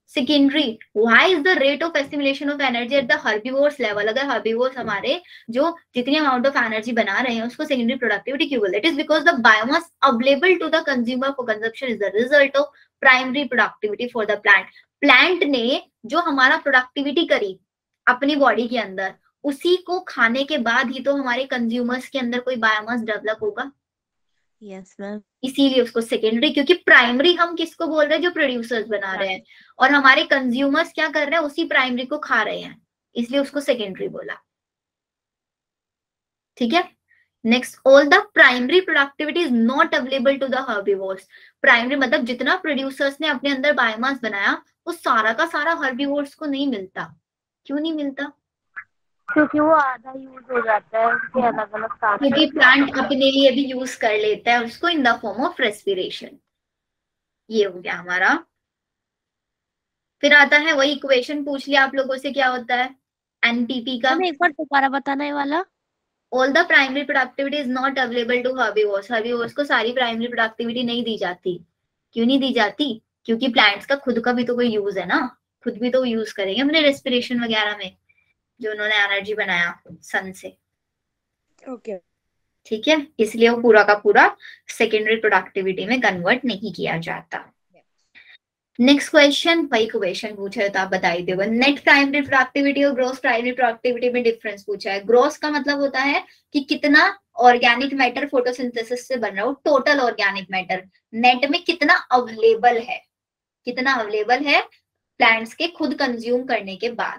secondary, why is the rate of assimilation of energy at the herbivores level? अगर हर्बीवोर्स हमारे जो जितनी अमाउंट ऑफ एनर्जी बना रहे हैं उसको सेकेंडरी प्रोडक्टिविटी क्यों बोलते हैं? It is because the biomass available to the consumer for consumption is the result of primary productivity for the plant. Plant ने जो हमारा प्रोडक्टिविटी करी अपनी बॉडी के अंदर, उसी को खाने के बाद ही तो हमारे कंज्यूमर्स के अंदर कोई बायोमास डेवलप होगा। Yes ma'am. इसीलिए उसको सेकेंडरी, क्योंकि प्राइमरी हम किसको बोल रहे हैं? जो प्रोड्यूसर्स बना रहे हैं, और हमारे कंज्यूमर्स क्या कर रहे हैं? उसी प्राइमरी को खा रहे हैं, इसलिए उसको सेकेंडरी बोला। ठीक है, next, all the primary productivity is not available to the herbivores. Primary मतलब जितना प्रोड्यूसर्स ने अपने अंदर बायोमास बनाया वो सारा का सारा हर्बीवोर्स को नहीं मिलता। क्यों नहीं मिलता? क्योंकि वो आधा यूज हो जाता है, उसके अलग अलग काम क्योंकि प्लांट अपने लिए भी यूज कर लेता है उसको in the form of respiration. ये हो गया हमारा। फिर आता है वही इक्वेशन पूछ लिया आप लोगों से, क्या होता है एनपीपी का? एक बार दोबारा बताना है वाला। All the primary productivity is not available to herbivores. Herbivores को सारी प्राइमरी प्रोडक्टिविटी नहीं दी जाती। क्यों नहीं दी जाती? क्योंकि प्लांट्स का खुद का भी तो कोई यूज है ना, खुद भी तो यूज करेंगे अपने रेस्पिरेशन वगैरह में, जो उन्होंने एनर्जी बनाया सन से। ओके, ठीक है, इसलिए वो पूरा का पूरा सेकेंडरी प्रोडक्टिविटी में कन्वर्ट नहीं किया जाता। नेक्स्ट क्वेश्चन, वही क्वेश्चन पूछा है तो आप बताई देगा। नेट प्राइमरी प्रोडक्टिविटी और ग्रॉस प्राइमरी प्रोडक्टिविटी में डिफरेंस पूछा है। ग्रॉस का मतलब होता है कि कितना ऑर्गेनिक मैटर फोटोसिंथेसिस से बन रहा हो, टोटल ऑर्गेनिक मैटर। नेट में कितना अवेलेबल है, कितना अवेलेबल है प्लांट्स के खुद कंज्यूम करने के बाद।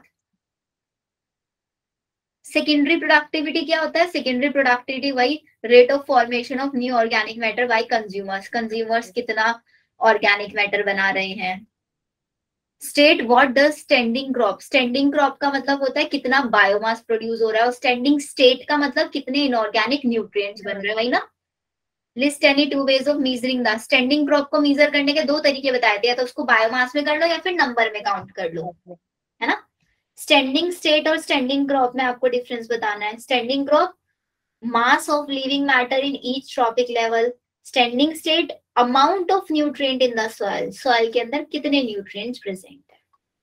सेकेंडरी प्रोडक्टिविटी क्या होता है? सेकेंडरी प्रोडक्टिविटी वही rate of formation of new organic matter by consumers. Consumers कितना ऑर्गेनिक मैटर बना रहे हैं। State what does standing crop? Standing crop का मतलब होता है कितना बायोमास प्रोड्यूस हो रहा है, और स्टैंडिंग स्टेट का मतलब कितने इनऑर्गेनिक न्यूट्रिएंट्स बन रहे हैं, वही ना। List any two ways of measuring the standing crop को मीजर करने के दो तरीके बताए थे, या तो उसको बायोमास में कर लो या फिर नंबर में काउंट कर लो, है ना। स्टैंडिंग स्टेट और स्टैंडिंग क्रॉप में आपको डिफरेंस बताना है। Standing crop mass of living matter in each trophic level. Standing state amount of nutrient in the soil, soil के अंदर कितने न्यूट्रिएंट्स प्रेजेंट है।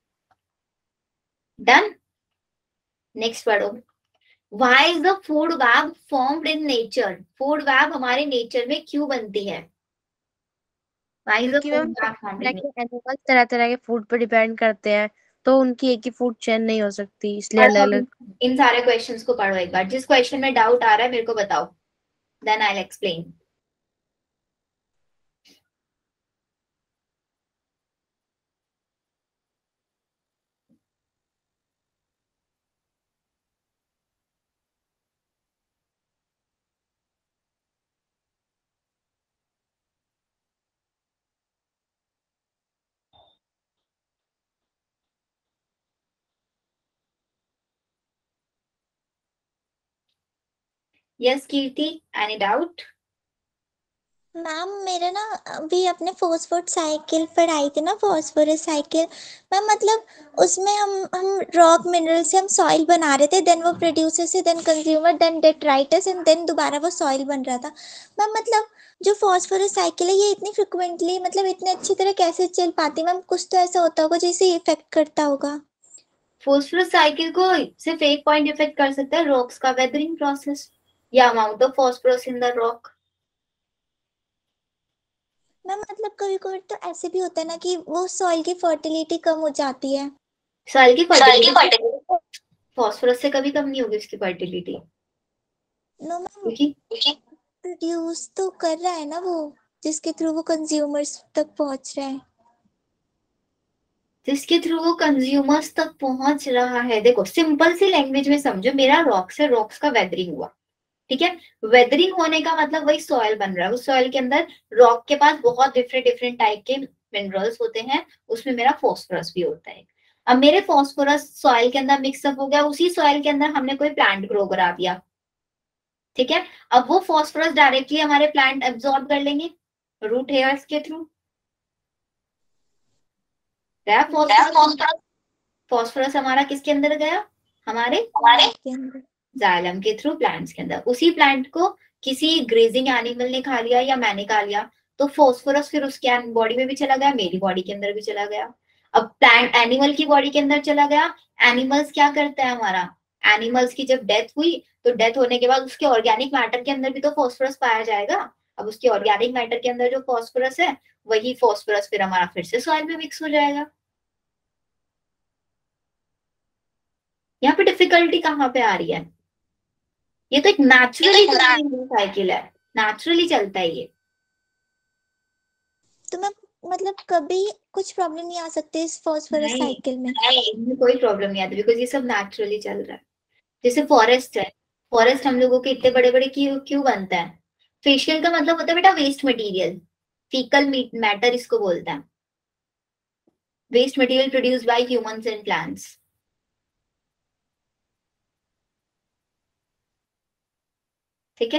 डन। नेक्स्ट पढ़ो। Why is the food web formed in nature? Food web हमारे nature में क्यों बनती है? Why is the food web formed in nature? Animals तरह तरह के फूड पर डिपेंड करते हैं, तो उनकी एक ही फूड चेन नहीं हो सकती, इसलिए अलग अलग। इन सारे क्वेश्चंस को पढ़ो एक बार। जिस क्वेश्चन में डाउट आ रहा है मेरे को बताओ, then I will explain. Yes Kirti, any doubt? Ma'am मेरा ना अभी अपने फॉस्फोरस साइकिल पढ़ाई थी ना, फॉस्फोरस साइकिल मैम, मतलब उसमें हम हम रॉक मिनरल से हम सॉइल बना रहे थे, देन वो प्रोड्यूसर से, then consumer, then detritus, and then दोबारा वो सॉइल बन रहा था। मैम मतलब जो फॉस्फोरस साइकिल है ये इतनी फ्रिक्वेंटली, मतलब इतने अच्छी तरह कैसे चल पाती है मैम? कुछ तो ऐसा होता होगा जिसे इफेक्ट करता होगा। फॉस्फोरस साइकिल को सिर्फ एक पॉइंट इफेक्ट कर सकता है, रॉक्स का वेदरिंग प्रोसेस या amount of phosphorus in the rock. Ma'am मतलब कभी कभी तो ऐसे भी होता है ना कि वो सॉइल की फर्टिलिटी कम हो जाती है। सॉइल की फर्टिलिटी फॉस्फोरस से कभी कम नहीं होगी उसकी फर्टिलिटी। नो मैम, प्रोड्यूस तो कर रहा है ना वो, जिसके थ्रू वो कंज्यूमर्स तक पहुंच रहा है। जिसके थ्रू वो कंज्यूमर्स तक पहुंच रहा है। देखो सिंपल सी लैंग्वेज में समझो, मेरा रॉक से रॉक्स का वेदरिंग हुआ, ठीक है। वेदरिंग होने का मतलब वही सॉइल बन रहा है। उस सॉइल के अंदर रॉक के पास बहुत डिफरेंट डिफरेंट टाइप के मिनरल्स होते हैं, उसमें मेरा फॉस्फोरस भी होता है। अब मेरे फॉस्फोरस सॉइल के अंदर मिक्सअप हो गया, उसी सॉइल के अंदर हमने कोई प्लांट ग्रो करा दिया, ठीक है। अब वो फॉस्फोरस डायरेक्टली हमारे प्लांट एब्जॉर्ब कर लेंगे रूट हेयर्स के थ्रू। फॉस्फोरस फॉस्फोरस हमारा किसके अंदर गया? हमारे हमारे जाइलम के थ्रू प्लांट्स के अंदर। उसी प्लांट को किसी ग्रेजिंग एनिमल ने खा लिया या मैंने खा लिया, तो फॉस्फोरस फिर उसके बॉडी में भी चला गया, मेरी बॉडी के अंदर भी चला गया। अब प्लांट एनिमल की बॉडी के अंदर चला गया, एनिमल्स क्या करता है हमारा, एनिमल्स की जब डेथ हुई तो डेथ होने के बाद उसके ऑर्गेनिक मैटर के अंदर भी तो फॉस्फोरस पाया जाएगा। अब उसके ऑर्गेनिक मैटर के अंदर जो फॉस्फोरस है वही फॉस्फोरस फिर हमारा फिर से सॉइल में मिक्स हो जाएगा। यहाँ पे डिफिकल्टी कहाँ पे आ रही है, ये तो एक नेचुरली साइकिल है, नेचुरली चलता है ये। तो मैं मतलब कभी कुछ प्रॉब्लम नहीं आ सकती इस फॉस्फोरस नहीं साइकिल में? नहीं कोई प्रॉब्लम नहीं आती, बिकॉज ये सब नेचुरली चल रहा है। जैसे फॉरेस्ट है, फॉरेस्ट हम लोगों के इतने बड़े बड़े क्यों क्यों बनता है, फेशियल का मतलब होता है बेटा वेस्ट मटेरियल, फीकल मैटर इसको बोलता है, waste material produced by humans and plants. ठीक है,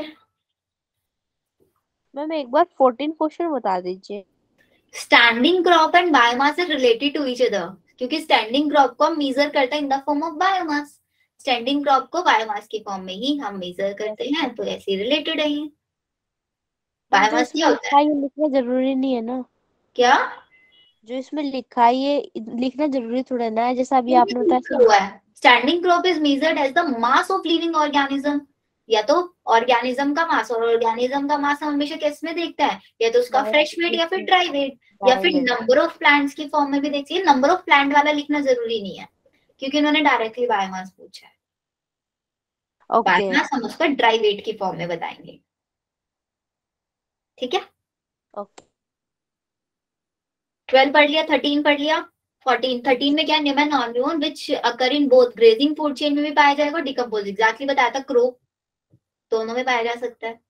मैम एक बार फोर्टीन क्वेश्चन बता दीजिए। Standing crop and biomass are related to each other, क्योंकि स्टैंडिंग क्रॉप को हम मेजर करते हैं in the form of biomass, standing crop को बायोमास की फॉर्म में ही हम मेजर करते हैं, तो ऐसे रिलेटेड है ये। जो बायोमास इसमें क्या होता लिखा है, है ये लिखना जरूरी नहीं है ना? क्या जो इसमें लिखा है ये लिखना जरूरी थोड़ा ना है, जैसा अभी आपने बताया। हुआ है standing crop is measured as the mass of living organism, या तो ऑर्गेनिज्म का मास, और ऑर्गेनिज्म का मास हम हमेशा किस में देखता है, या तो उसका फ्रेश वेट या फिर ड्राई वेट, या फिर नंबर ऑफ प्लांट्स की फॉर्म में भी देखिए। नंबर ऑफ प्लांट वाला लिखना जरूरी नहीं है, क्योंकि उन्होंने डायरेक्टली बायोमास पूछा है। ओके बायोमास हम उसका ड्राई वेट की फॉर्म में बताएंगे। ठीक है, ओके। ट्वेल्व पढ़ लिया, थर्टीन पढ़ लिया, फोर्टीन थर्टीन में क्या human non human which occur in both grazing food chain में भी पाया जाएगा, डिकम्पोज एग्जैक्टली बताया था, क्रो दोनों में पाया जा सकता है।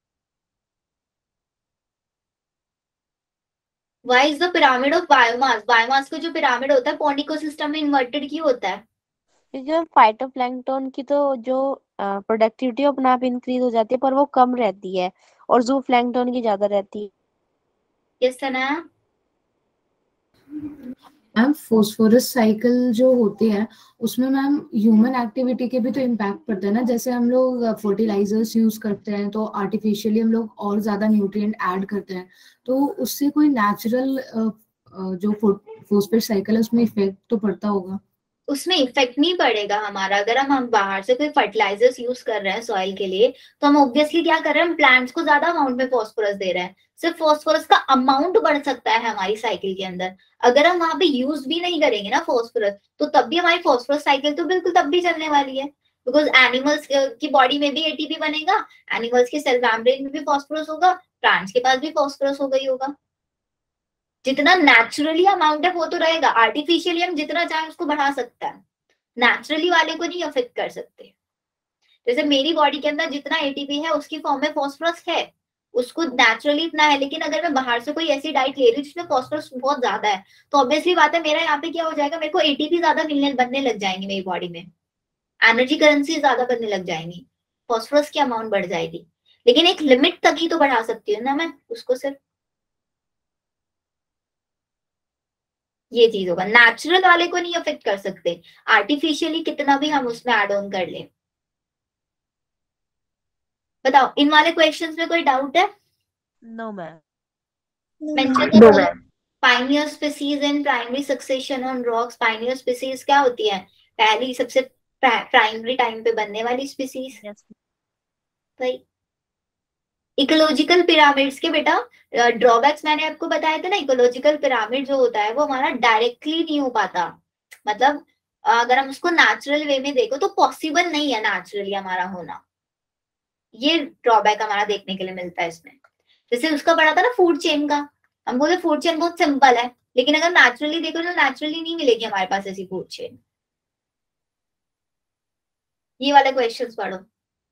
Why is the pyramid of biomass, biomass का जो पिरामिड होता है पॉन्ड इकोसिस्टम में इन्वर्टेड क्यों होता है? क्योंकि हम फाइटोप्लैंक्टन की तो जो प्रोडक्टिविटी अपने आप इंक्रीज हो जाती है, पर वो कम रहती है, और जू प्लैंक्टन की ज्यादा रहती है। किस तरह? मैम फोस्फोरस साइकिल जो होती है उसमें मैम ह्यूमन एक्टिविटी के भी तो इम्पैक्ट पड़ता है ना, जैसे हम लोग फर्टिलाइजर्स यूज करते हैं तो आर्टिफिशियली हम लोग और ज्यादा न्यूट्रिएंट ऐड करते हैं, तो उससे कोई नेचुरल जो फोस्फेट साइकिल है उसमें इफेक्ट तो पड़ता होगा। उसमें इफेक्ट नहीं पड़ेगा हमारा, अगर हम हम बाहर से कोई फर्टिलाइजर्स यूज कर रहे हैं सॉइल के लिए, तो हम ऑब्वियसली क्या कर रहे हैं, हम प्लांट्स को ज्यादा अमाउंट में फॉस्फोरस दे रहे हैं, सिर्फ फॉस्फोरस का अमाउंट बढ़ सकता है हमारी साइकिल के अंदर। अगर हम वहां पे यूज भी नहीं करेंगे ना फॉस्फोरस, तो तब भी हमारी फॉस्फोरस साइकिल तो बिल्कुल तब भी चलने वाली है, बिकॉज एनिमल्स की बॉडी में भी एटीपी बनेगा, एनिमल्स के सेल मेम्ब्रेन में भी फॉस्फोरस होगा, प्लांट्स के पास भी फॉस्फोरस होगा ही होगा। जितना नेचुरली अमाउंट है वो तो रहेगा, आर्टिफिशियली हम जितना चाहे उसको बढ़ा सकते हैं, नेचुरली वाले को नहीं अफेक्ट कर सकते। जैसे मेरी बॉडी के अंदर जितना एटीपी है उसकी फॉर्म में फॉस्फोरस है, उसको नेचुरली इतना है, लेकिन अगर मैं बाहर से कोई ऐसी डाइट ले रही हूँ जिसमें फॉस्फोरस बहुत ज्यादा है, तो ऑब्वियसली बात है मेरा यहाँ पे क्या हो जाएगा, मेरे को एटीपी ज्यादा मिलने बनने लग जाएंगे मेरी बॉडी में, एनर्जी करेंसी ज्यादा बनने लग जाएंगी, फॉस्फोरस की अमाउंट बढ़ जाएगी, लेकिन एक लिमिट तक ही तो बढ़ा सकती हूँ ना मैं उसको सिर्फ। ये चीज होगा, नेचुरल वाले को नहीं अफेक्ट कर सकते, आर्टिफिशियली कितना भी हम उसमें एड ऑन कर ले। बताओ इन वाले क्वेश्चंस में कोई डाउट है? No ma'am. Mention pioneer species in primary succession on rocks, pioneer species क्या होती है, पहली सबसे प्राइमरी टाइम पे बनने वाली स्पीसीज। भाई इकोलॉजिकल पिरामिड्स के बेटा ड्रॉबैक्स मैंने आपको बताया था ना, इकोलॉजिकल पिरामिड जो होता है वो हमारा डायरेक्टली नहीं हो पाता, मतलब अगर हम उसको नेचुरल वे में देखो तो पॉसिबल नहीं है नेचुरली हमारा होना, ये ड्रॉबैक हमारा देखने के लिए मिलता है इसमें। जैसे उसका पढ़ा था ना फूड चेन का, हम बोले फूड चेन बहुत सिंपल है, लेकिन अगर नेचुरली देखो तो नेचुरली नहीं मिलेगी हमारे पास ऐसी फूड चेन। ये वाले क्वेश्चंस पढ़ो।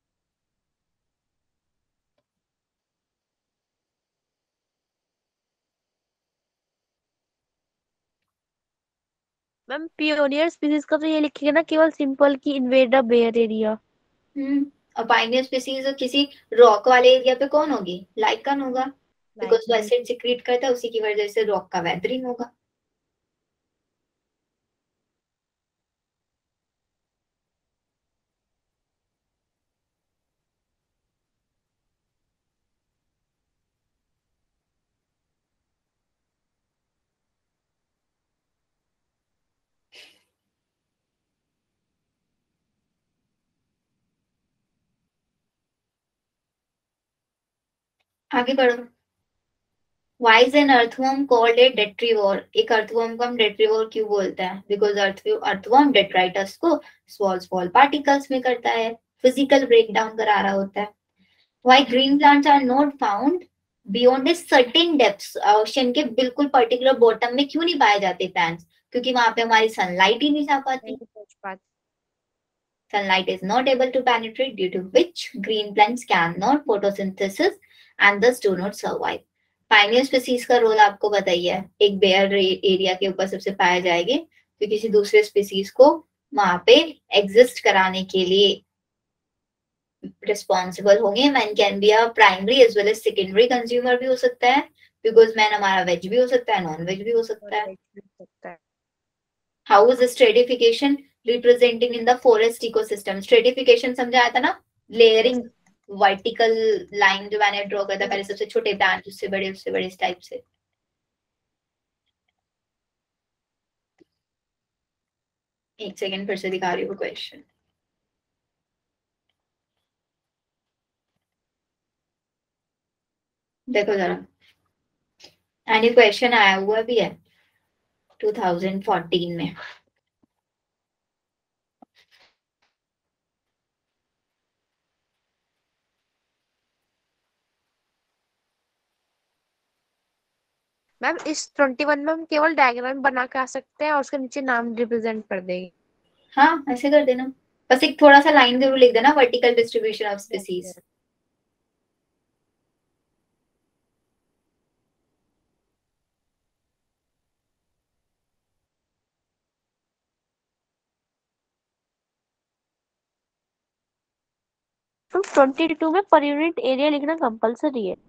मैम पियोनियर स्पीसीज का तो ये लिखेगा ना केवल सिंपल की invade the bare area. Hmm और पाइनियर स्पीसीज किसी रॉक वाले एरिया पे कौन होगी, लाइकन होगा, बिकॉज वो एसिड सिक्रीट करता है, उसी की वजह से रॉक का वेदरिंग होगा। आगे बढ़ो। Why is an earthworm called a detrivore? एक earthworm को हम detrivore क्यों बोलते हैं? Because earthworm earthworm detritus को small small particles में करता है, physical breakdown करा रहा होता है. Why green plants are not found beyond a certain depths? Ocean के बिल्कुल पर्टिकुलर बॉटम में क्यों नहीं पाए जाते plants? क्योंकि वहां पे हमारी सनलाइट ही नहीं जा पाती. नहीं पहुंच पाती। Sunlight is not able to penetrate, due to which green plants cannot photosynthesis and thus do not survive. Pioneer species का रोल आपको बताइए. एक बेयर एरिया के ऊपर सबसे पाए जाएंगे तो किसी दूसरे स्पीसीज को वहां पे एग्जिस्ट कराने के लिए रिस्पॉन्सिबल होंगे. Man can be a primary as well as secondary consumer भी हो सकता है, बिकॉज मैन हमारा वेज भी हो सकता है, नॉन वेज भी हो सकता है. How is stratification representing in the forest ecosystem? Stratification समझाया था ना, लेयरिंग, वर्टिकल लाइन जो मैंने ड्रॉ करता पहले, सबसे छोटे ब्रांच उससे बड़े उससे बड़े इस टाइप से. एक सेकेंड फिर से दिखा रही हूँ क्वेश्चन. देखो जरा, एंड ये क्वेश्चन आया हुआ भी है टू थाउजेंड फोर्टीन में. मैम इस ट्वेंटी वन में हम केवल डायग्राम बना के आ सकते हैं और उसके नीचे नाम रिप्रेजेंट कर देंगे. हाँ ऐसे कर देना, बस एक थोड़ा सा लाइन जरूर लिख देना, vertical distribution of species. Twenty two में पर यूनिट एरिया लिखना कंपलसरी है.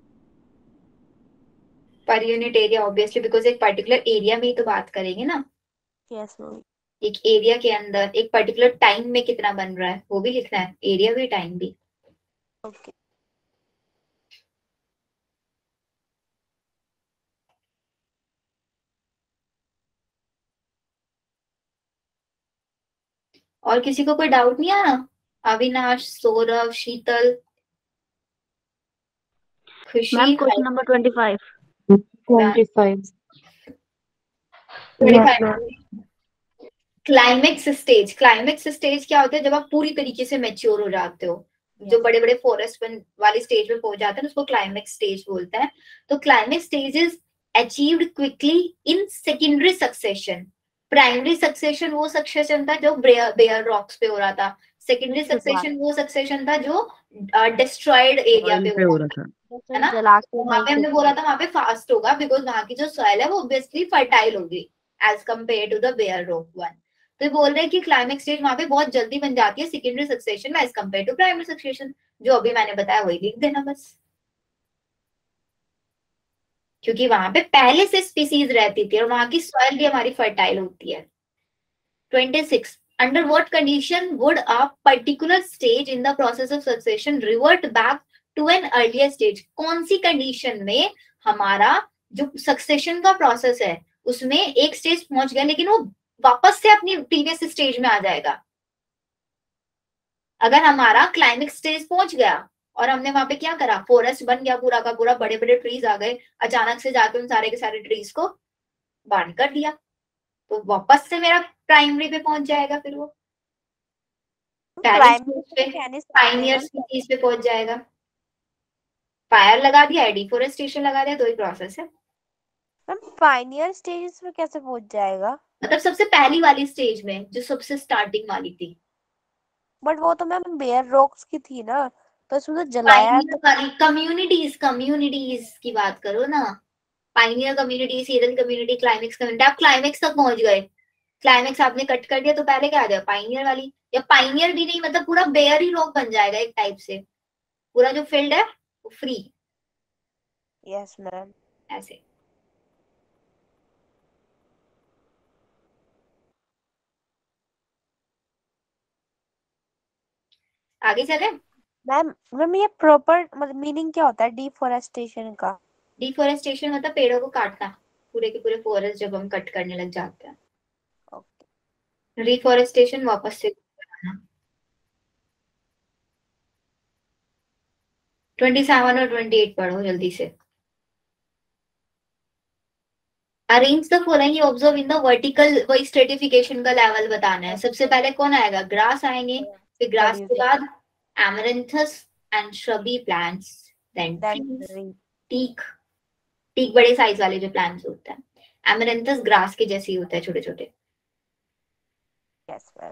Per unit area obviously, because एक पर्टिकुलर एरिया में ही तो बात करेंगे ना. Yes ma'am. एक एरिया के अंदर एक पर्टिकुलर टाइम में कितना बन रहा है वो भी लिखना है, एरिया भी टाइम भी. ओके. और किसी को कोई डाउट नहीं आ रहा? Avinash, Saurabh, Sheetal, Khushi. Ma'am question number twenty five. Twenty five. Climax stage. Climax stage क्या होता है? जब आप पूरी तरीके से मैच्योर हो जाते हो, जो बड़े बड़े फॉरेस्ट वाली स्टेज में पहुंच जाते हैं उसको क्लाइमेक्स स्टेज बोलते हैं. तो climax stage is achieved quickly in secondary succession. Primary succession वो सक्सेशन था जो बेयर रॉक्स पे हो रहा था. सेकेंडरी सक्सेशन वो सक्सेशन था जो डिस्ट्रॉयड एरिया पे हो रहा था, है ना. वहां पे हमने बोला था वहां पे फास्ट होगा बिकॉज वहां की जो सॉइल है वो ऑब्वियसली फर्टाइल होगी as compare to the bare rock one. तो ये बोल रहे हैं कि क्लाइमेक्स स्टेज वहां पे बहुत जल्दी बन जाती है सेकेंडरी सक्सेशन में as compare to primary succession. जो अभी मैंने बताया वही लिख देना बस, क्योंकि वहां पे पहले से स्पीसीज रहती थी और वहां की सॉइल भी हमारी फर्टाइल होती है. Twenty six. Under what condition would a particular stage in the process of succession revert back to an earlier stage? कौन सी कंडीशन में हमारा जो सक्सेशन का प्रोसेस है उसमें एक स्टेज पहुंच गया लेकिन वो वापस से अपनी प्रीवियस स्टेज में आ जाएगा? अगर हमारा क्लाइमेक्स स्टेज पहुंच गया और हमने वहां पे क्या करा, फॉरेस्ट बन गया पूरा का पूरा, बड़े बड़े ट्रीज आ गए, अचानक से जाके उन सारे के सारे ट्रीज को बर्न कर दिया, तो वापस से मेरा प्राइमरी पे पहुंच जाएगा. फिर वो पाइनियर स्पीसीज पे पहुंच जाएगा. फायर लगा दिया, डिफोरेस्टेशन लगा दिया, तो ही प्रोसेस है. मैम पाइनियर स्टेजेस में कैसे पहुंच जाएगा? मतलब सबसे पहली वाली स्टेज में जो सबसे स्टार्टिंग वाली थी. बट वो तो मैम बेयर रॉक्स की थी ना, तो उसमें तो जलाया. कम्युनिटीज कम्युनिटीज की बात करो ना. Pioneer community, seral community, climax community. आप क्लाइमेक्स तक पहुंच गए, क्लाइमेक्स आपने कट कर दिया तो पहले क्या आ जाएगा, पाइनियर वाली. या पाइनियर भी नहीं, मतलब पूरा बेयर ही रॉक बन जाएगा एक टाइप से, पूरा जो फील्ड है वो फ्री. Yes ma'am. ऐसे. आगे चले. मैम मैम ये प्रॉपर मतलब मीनिंग क्या होता है डिफोरेस्टेशन का? डिफोरेस्टेशन मतलब पेड़ों को काटना, पूरे के पूरे फॉरेस्ट जब हम कट करने लग जाते हैं. ओके. रिफॉरेस्टेशन वापस से बनाना. ट्वेंटी सेवन और ट्वेंटी एट पढ़ो जल्दी से। Arrange the following you observe in the vertical, वही स्ट्रेटिफिकेशन का लेवल बताना है। सबसे पहले कौन आएगा? ग्रास आएंगे, फिर ग्रास के बाद amaranthus and shrubby plants, then trees, teak. Teak बड़े साइज वाले जो प्लांट्स होते हैं। एमरैंथस ग्रास के जैसे ही होता है, छोटे छोटे। Yes ma'am.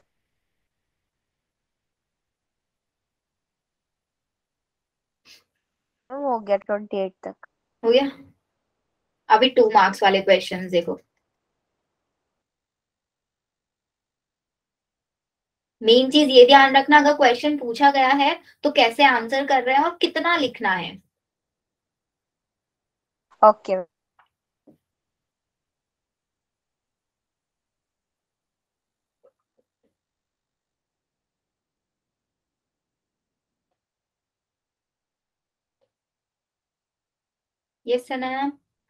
हो गया ट्वेंटी एट तक। हो गया। अभी टू मार्क्स वाले क्वेश्चंस देखो। मेन चीज ये ध्यान रखना, अगर क्वेश्चन पूछा गया है तो कैसे आंसर कर रहे हैं और कितना लिखना है। ओके। यस सना।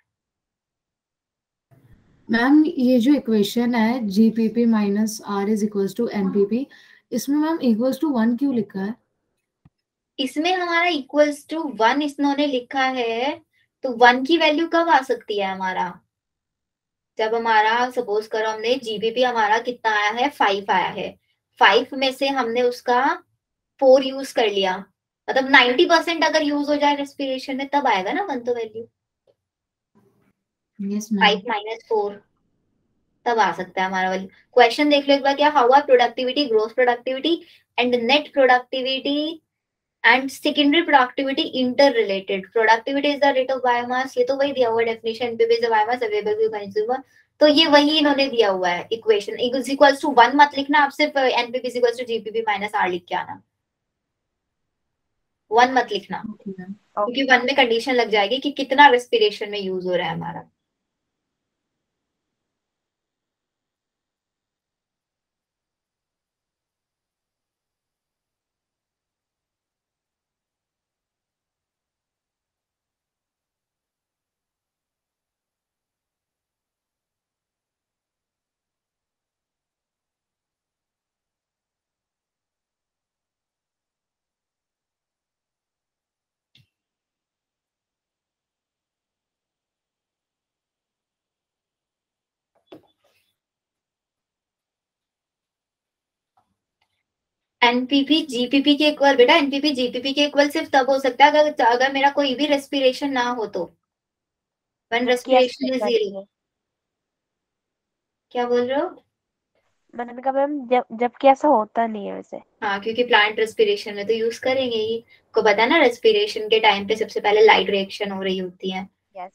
मैम ये जो इक्वेशन है GPP minus R is equals to NPP, इसमें मैम इक्वल्स टू वन क्यों लिखा है? इसमें हमारा इक्वल्स टू वन इन्होंने लिखा है, तो वन की वैल्यू कब आ सकती है हमारा? जब हमारा सपोज करो हमने जीपीपी हमारा कितना आया है? फाइव आया है। फाइव में से हमने उसका फोर यूज कर लिया, मतलब नाइन्टी परसेंट अगर यूज हो जाए रेस्पिरेशन में तब आएगा ना वन तो value. Yes five ma'am. Minus four तब आ सकता है हमारा वैल्यू। क्वेश्चन देख लो एक बार, क्या how are productivity, gross productivity and net productivity and secondary productivity interrelated. Productivity is the rate of biomass, ये तो वही दिया हुआ definition, NPP is the biomass available to consumer. तो ये वही इन्होंने दिया हुआ है equation. Is equals to one मत लिखना, आप सिर्फ NPP is equals to GPP minus R लिख के आना, वन मत लिखना, ओके मैम। क्योंकि वन में कंडीशन लग जाएगी कि कितना रेस्पिरेशन में यूज हो रहा है हमारा। एनपीपी जीपीपी के इक्वल, बेटा एनपीपी जीपीपी के इक्वल सिर्फ तब हो सकता है अगर अगर मेरा कोई भी रेस्पिरेशन ना हो तो। When respiration is zero. क्या बोल रहे हो? मैंने कहा मैम जब जबकि ऐसा होता नहीं है वैसे। हाँ, क्योंकि प्लांट रेस्पिरेशन में तो यूज करेंगे ही। को पता है ना रेस्पिरेशन के टाइम पे सबसे पहले लाइट रिएक्शन हो रही होती है। Yes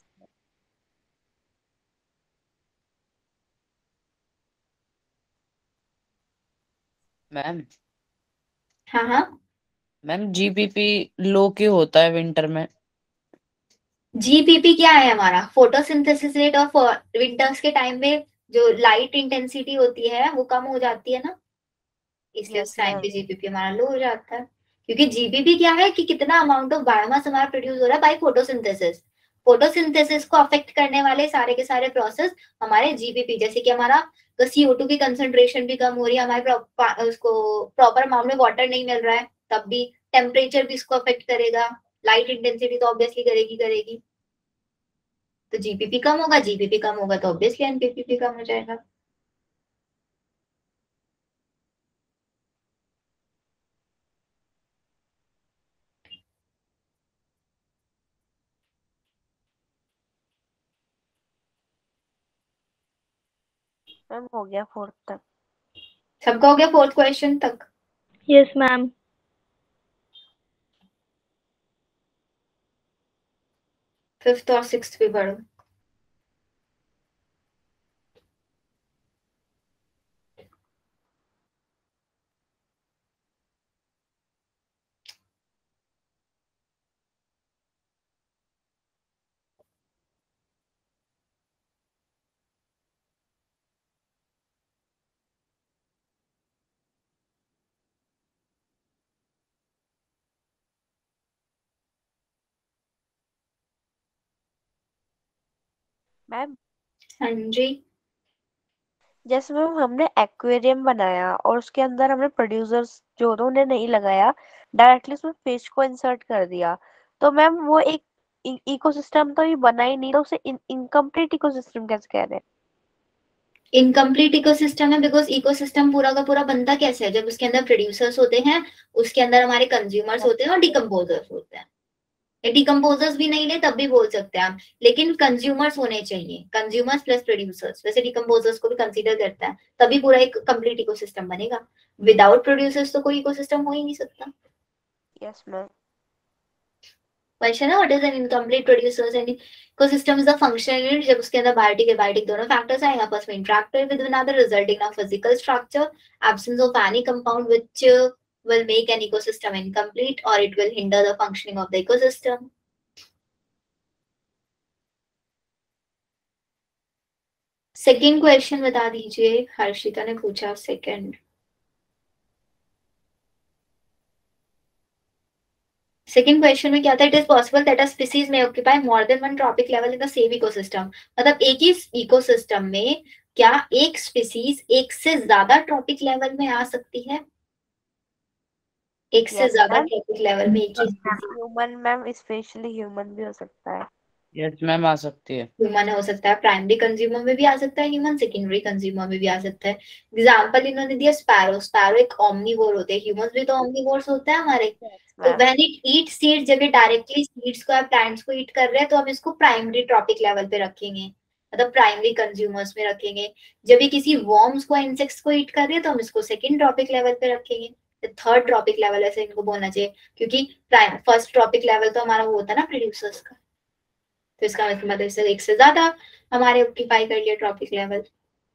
ma'am. हाँ हाँ। मैम जीपीपी लो क्यों होता है विंटर में? जीपीपी क्या है हमारा? फोटोसिंथेसिस रेट ऑफ विंटर्स के टाइम में जो लाइट इंटेंसिटी होती है वो कम हो जाती है ना, इसलिए उस यस टाइम मैम। पे जीपीपी हमारा लो हो जाता है। क्योंकि जीपीपी क्या है कि कितना अमाउंट ऑफ बायोमास हमारा प्रोड्यूस हो रहा है बाय फोटोसिंथेसिस। फोटोसिंथेसिस को अफेक्ट करने वाले सारे के सारे प्रोसेस हमारे जीपीपी, जैसे कि हमारा सीओ टू की कंसंट्रेशन भी कम हो रही है, हमारे उसको प्रॉपर अमाउंट में वाटर नहीं मिल रहा है, तब भी टेम्परेचर भी इसको अफेक्ट करेगा। लाइट इंटेंसिटी तो ऑब्वियसली करेगी करेगी। तो जीपीपी कम होगा, जीपीपी कम होगा तो ऑब्वियसली एनपीपी कम हो जाएगा। मैम हो गया फोर्थ तक। सबका हो गया फोर्थ क्वेश्चन तक? Yes ma'am. फिफ्थ और सिक्स्थ भी पढ़ो। मैम हाँ जी। जैसे मैम हमने एक्वेरियम बनाया और उसके अंदर हमने प्रोड्यूसर्स जो होते हैं उन्हें नहीं लगाया, डायरेक्टली उसमें फिश को इंसर्ट कर दिया, तो मैम वो एक इकोसिस्टम तो ये बना ही नहीं, तो उसे इनकम्प्लीट इकोसिस्टम कैसे कह रहे हैं? इनकम्प्लीट इकोसिस्टम है बिकॉज इकोसिस्टम पूरा का पूरा बनता कैसे है, जब उसके अंदर प्रोड्यूसर्स होते हैं, उसके अंदर हमारे कंज्यूमर्स होते हैं और डिकम्पोजर्स होते हैं। डिकम्पोजर्स भी नहीं ले तब भी बोल सकते हैं हम, लेकिन कंज्यूमर्स होने चाहिए, कंज्यूमर्स प्लस प्रोड्यूसर्स, वैसे डिकम्पोजर्स को भी कंसीडर करता है, तभी पूरा एक कंप्लीट इकोसिस्टम बनेगा। विदाउट प्रोड्यूसर्स तो कोई इकोसिस्टम हो ही नहीं सकता। Yes ma'am. क्वेश्चन है what is an incomplete producers and ecosystem is the functional unit जब उसके अंदर बायोटिक और बायोटिक दोनों फैक्टर्स आएंगे आपस में interact with one another resulting in physical structure, absence of any compound which will make an ecosystem incomplete or it will hinder the functioning of the ecosystem. Second question बता दीजिए, हर्षिता ने पूछा second. Second question में क्या था, it is possible that a species may occupy more than one trophic level in the same ecosystem, मतलब एक ही ecosystem में क्या एक स्पीसीज एक से ज्यादा ट्रॉपिक लेवल में आ सकती है? एक से Yes, ज्यादा ma'am. ट्रॉपिक लेवल में एक ही ह्यूमन मैम, स्पेशली ह्यूमन भी हो सकता है। यस मैम आ सकती है। ह्यूमन हो सकता है, प्राइमरी कंज्यूमर में भी आ सकता है ह्यूमन, सेकेंडरी कंज्यूमर में भी आ सकता है। एग्जांपल इन्होंने दिया स्पैरो, स्पैरो एक ओमनीवोर होते हैं, ह्यूमंस भी तो ओमनीवोर्स होते हैं हमारे। तो व्हेन इट ईट सीड्स, जब ये डायरेक्टली सीड्स को या प्लांट्स को ईट कर रहे हैं तो हम इसको प्राइमरी ट्रॉपिक लेवल पे रखेंगे, मतलब प्राइमरी कंज्यूमर्स में रखेंगे। जब ये किसी वर्म्स को, इंसेक्ट्स को ईट कर रही है तो हम इसको सेकेंड ट्रॉपिक लेवल पे रखेंगे, थर्ड ट्रॉपिक लेवल ऐसे इनको बोलना चाहिए, क्योंकि फर्स्ट ट्रॉपिक लेवल तो हमारा वो होता है ना प्रोड्यूसर्स का, तो इसका मतलब से एक से ज्यादा हमारे ऑक्यूपाई कर लिया ट्रॉपिक लेवल।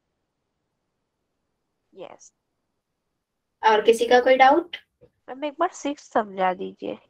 यस। और किसी का कोई डाउट? मैम एक बार सिक्स समझा दीजिए।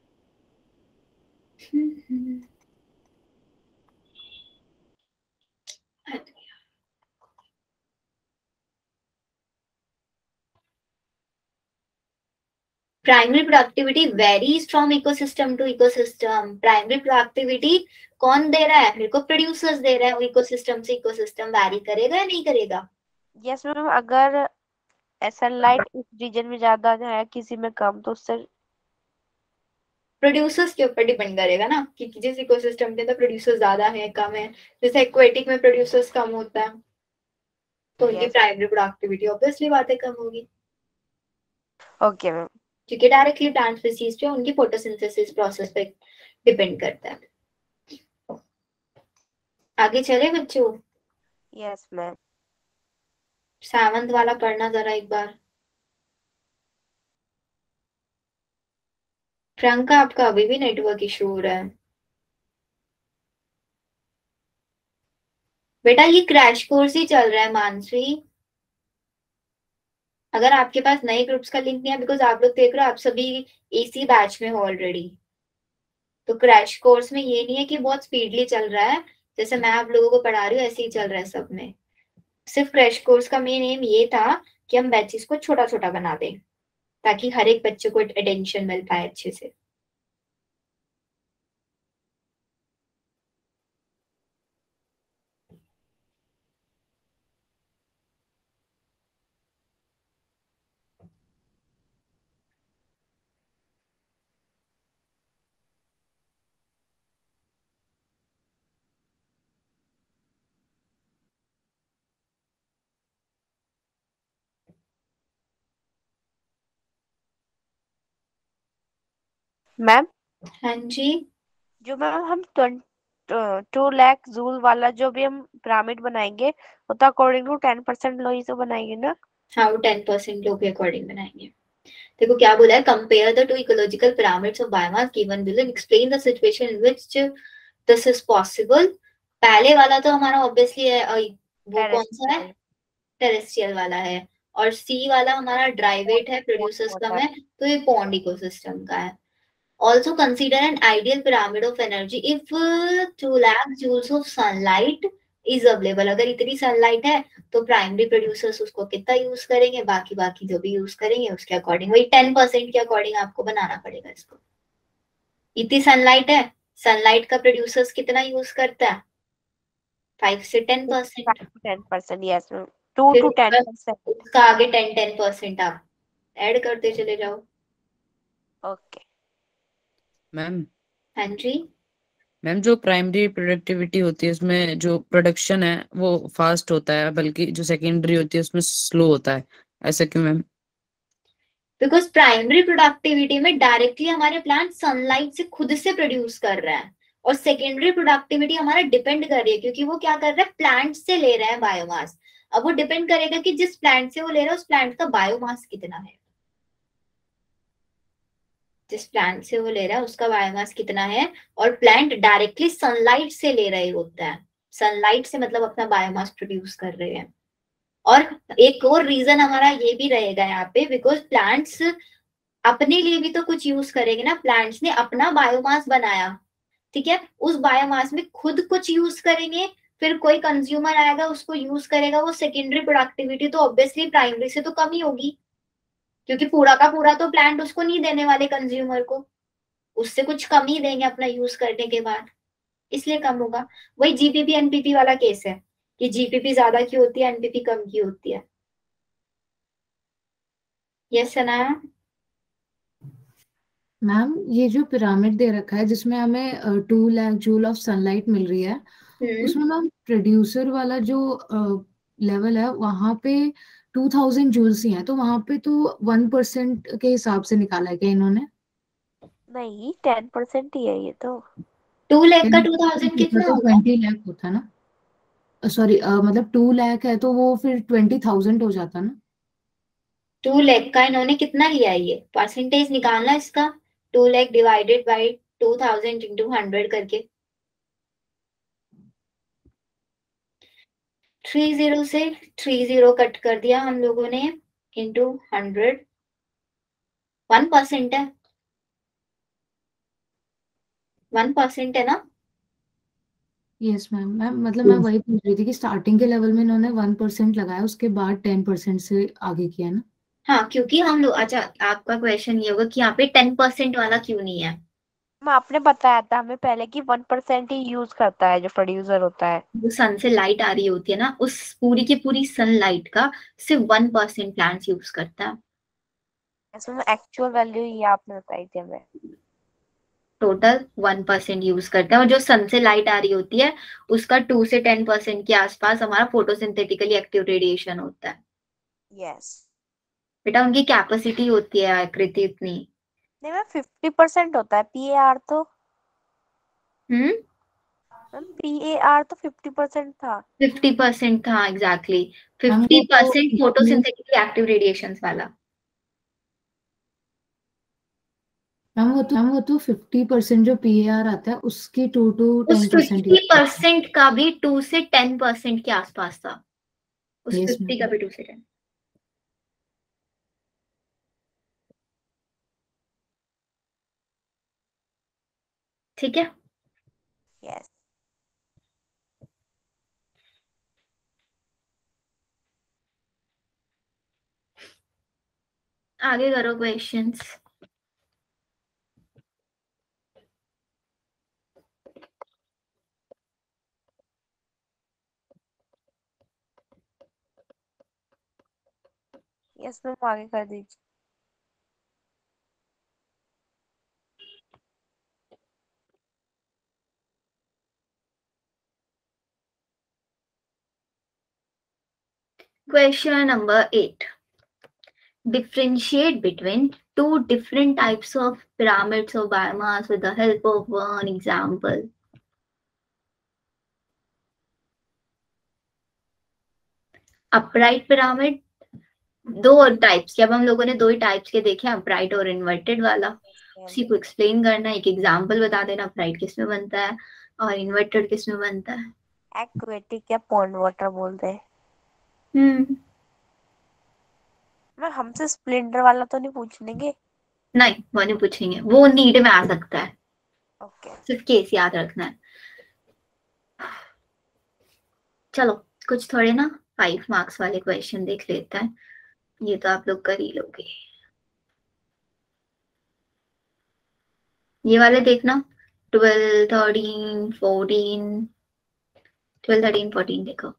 Primary productivity varies from ecosystem to ecosystem. Primary productivity कौन दे रहा है? मेरे को प्रोड्यूसर्स दे रहा है। इकोसिस्टम से इकोसिस्टम वैरी करेगा या नहीं करेगा? यस मैम, अगर सनलाइट इस रीजन में ज्यादा है, किसी में कम, तो उससे प्रोड्यूसर्स के ऊपर डिपेंड करेगा ना कि जिस इकोसिस्टम के अंदर प्रोड्यूसर्स ज्यादा है कम है, जैसे एक्वेटिक में प्रोड्यूसर्स कम होता है तो उनकी Yes. प्राइमरी प्रोडक्टिविटी ऑब्वियसली बातें कम होगी, ओके मैम। क्योंकि डायरेक्टली प्लांट स्पीसीज पे उनकी फोटोसिंथेसिस प्रोसेस पे डिपेंड करता है। आगे चले बच्चों? Yes ma'am. सावंत वाला पढ़ना जरा एक बार। प्रियंका आपका अभी भी नेटवर्क इशू हो रहा है बेटा, ये क्रैश कोर्स ही चल रहा है मानसी। अगर आपके पास नए ग्रुप्स का लिंक नहीं है, बिकॉज आप लोग देख रहे हो आप सभी इसी बैच में हो ऑलरेडी, तो क्रैश कोर्स में ये नहीं है कि बहुत स्पीडली चल रहा है, जैसे मैं आप लोगों को पढ़ा रही हूँ ऐसे ही चल रहा है सब में। सिर्फ क्रैश कोर्स का मेन एम ये था कि हम बैचेस को छोटा छोटा बना दें ताकि हर एक बच्चे को अटेंशन मिल पाए अच्छे से। मैम हाँ जी, जो मैम हम टू लाख जूल वाला जो भी हम पिरामिड बनाएंगे वो तो according to ten percent law ही तो बनाएंगे ना? हाँ वो टेन परसेंट लोग के अकॉर्डिंग बनाएंगे। देखो क्या बोला है, compare the two ecological pyramids of biomass given below and explain the situation in which this is possible. पहले वाला तो हमारा ऑब्वियसली है, वो कौन सा है? टेरेस्ट्रियल वाला है। और सी वाला हमारा ड्राइवेट है, प्रोड्यूसर्स कम है, तो ये पॉन्ड इकोसिस्टम का है। Also consider an ideal pyramid of energy if uh, two lakh joules of sunlight is available। अगर इतनी सनलाइट है तो प्राइमरी प्रोड्यूसर्स उसको कितना यूज करेंगे, बाकी बाकी जो भी यूज करेंगे उसके अकॉर्डिंग, वही टेन परसेंट के अकॉर्डिंग आपको बनाना पड़ेगा इसको। इतनी सनलाइट है, सनलाइट का प्रोड्यूसर्स कितना यूज करता है? फाइव से ten percent. Ten percent yes ma'am, two two ten percent. उसका आगे टेन टेन परसेंट आप ऐड करते चले जाओ। ओके मैम हाँ जी। मैम जो प्राइमरी प्रोडक्टिविटी होती है उसमें जो प्रोडक्शन है वो फास्ट होता है, बल्कि जो सेकेंडरी होती है उसमें स्लो होता है, ऐसा क्यों मैम? बिकॉज प्राइमरी प्रोडक्टिविटी में डायरेक्टली हमारे प्लांट सनलाइट से खुद से प्रोड्यूस कर रहे हैं, और सेकेंडरी प्रोडक्टिविटी हमारा डिपेंड कर रही है, क्योंकि वो क्या कर रहा है, प्लांट से ले रहे हैं बायोमास। अब वो डिपेंड करेगा कि जिस प्लांट से वो ले रहा है उस प्लांट का बायोमास कितना है, जिस प्लांट से वो ले रहा है उसका बायोमास कितना है। और प्लांट डायरेक्टली सनलाइट से ले रहे होता है, सनलाइट से मतलब अपना बायोमास प्रोड्यूस कर रहे हैं। और एक और रीजन हमारा ये भी रहेगा यहाँ पे, बिकॉज प्लांट्स अपने लिए भी तो कुछ यूज करेंगे ना, प्लांट्स ने अपना बायोमास बनाया, ठीक है, उस बायोमास में खुद कुछ यूज करेंगे, फिर कोई कंज्यूमर आएगा उसको यूज करेगा, वो सेकेंडरी प्रोडक्टिविटी तो ऑब्वियसली प्राइमरी से तो कम ही होगी, क्योंकि पूरा का पूरा तो प्लांट उसको नहीं देने वाले कंज्यूमर को, उससे कुछ कम ही देंगे अपना यूज करने के बाद, इसलिए कम होगा। वही जीपीपी एनपीपी वाला केस है कि जीपीपी ज्यादा की होती है, एनपीपी कम की होती है। यस सनाया। मैम ये जो पिरामिड दे रखा है जिसमें हमें two lakh joule of sunlight मिल रही है, हम्म उसमें मैम प्रोड्यूसर वाला जो लेवल है वहां पे टू थाउजेंड जूल्स ही है, तो वहां पे तो वन परसेंट के हिसाब से निकाला है क्या इन्होंने? नहीं, टेन परसेंट ही है ये तो। टू लैख का टेन टू थाउजेंड होता कितना तो होगा? ट्वेंटी लाख होता ना, सॉरी मतलब टू लाख है तो वो फिर ट्वेंटी थाउजेंड हो जाता ना। टू लैख का इन्होंने कितना लिया है, ये परसेंटेज निकालना इसका, two lakh divided by two thousand into hundred करके, थ्री जीरो से थ्री जीरो कट कर दिया हम लोगों ने, इंटू हंड्रेड, वन परसेंट है, वन परसेंट है ना। यस मैम, मैम मतलब मैं वही पूछ रही थी कि स्टार्टिंग के लेवल में इन्होंने वन परसेंट लगाया, उसके बाद टेन परसेंट से आगे किया ना। हाँ, क्योंकि हम लोग, अच्छा आपका क्वेश्चन ये होगा कि यहाँ पे टेन परसेंट वाला क्यों नहीं है। मैं आपने बताया था हमें पहले कि वन परसेंट ही यूज करता है जो प्रोड्यूसर होता है। जो सन से लाइट आ रही होती है ना, उस पूरी की पूरी सनलाइट का सिर्फ वन परसेंट प्लांट्स यूज करता है, इसमें एक्चुअल वैल्यू ही आपने बताई थी हमें। टोटल वन परसेंट यूज करते हैं। और जो सन से लाइट आ रही होती है उसका टू से टेन परसेंट के आसपास हमारा फोटोसिंथेटिकली एक्टिव रेडिएशन होता है। यस। बेटा उनकी कैपेसिटी होती है आकृति इतनी। नहीं मैम, फिफ्टी परसेंट होता है पीएआर तो। हम्म मैम पीएआर तो फिफ्टी परसेंट था। फिफ्टी परसेंट था एग्जैक्टली, मैम फिफ्टी वो तो परसेंट फोटोसिंथेटिकली एक्टिव रेडिएशन वाला। मैम वो तो मैम वो तो फिफ्टी परसेंट जो पीएआर आता है उसकी टू टू उस टेन परसेंट फिफ्टी परसेंट का भी टू से टेन परसेंट के आसपास था, उस यस फिफ्टी का मैम। भी टू से टेन। ठीक है। यस। आगे करो क्वेश्चंस। यस मैम, आगे कर दीजिए। Question number eight. Differentiate between two different types of pyramids of biomass with the help of one example. Upright pyramid, दो टाइप्स के, अब हम लोगों ने दो ही टाइप्स के देखे, अपराइट और इन्वर्टेड वाला, उसी को एक्सप्लेन करना है। एक एग्जांपल बता देना अपराइट किस में बनता है और इन्वर्टेड किस में बनता है। एक्वेटिक या पॉन्ड वाटर बोलते हैं। हम्म मैं हमसे स्प्लेंडर वाला तो नहीं पूछ लेंगे? नहीं, वो नहीं पूछेंगे, वो नीड में आ सकता है, ओके। सिर्फ केस याद रखना है। चलो कुछ थोड़े ना फाइव मार्क्स वाले क्वेश्चन देख लेते हैं, ये तो आप लोग कर ही लोगे। ये वाले देखना, twelve thirteen fourteen, twelve thirteen fourteen देखो।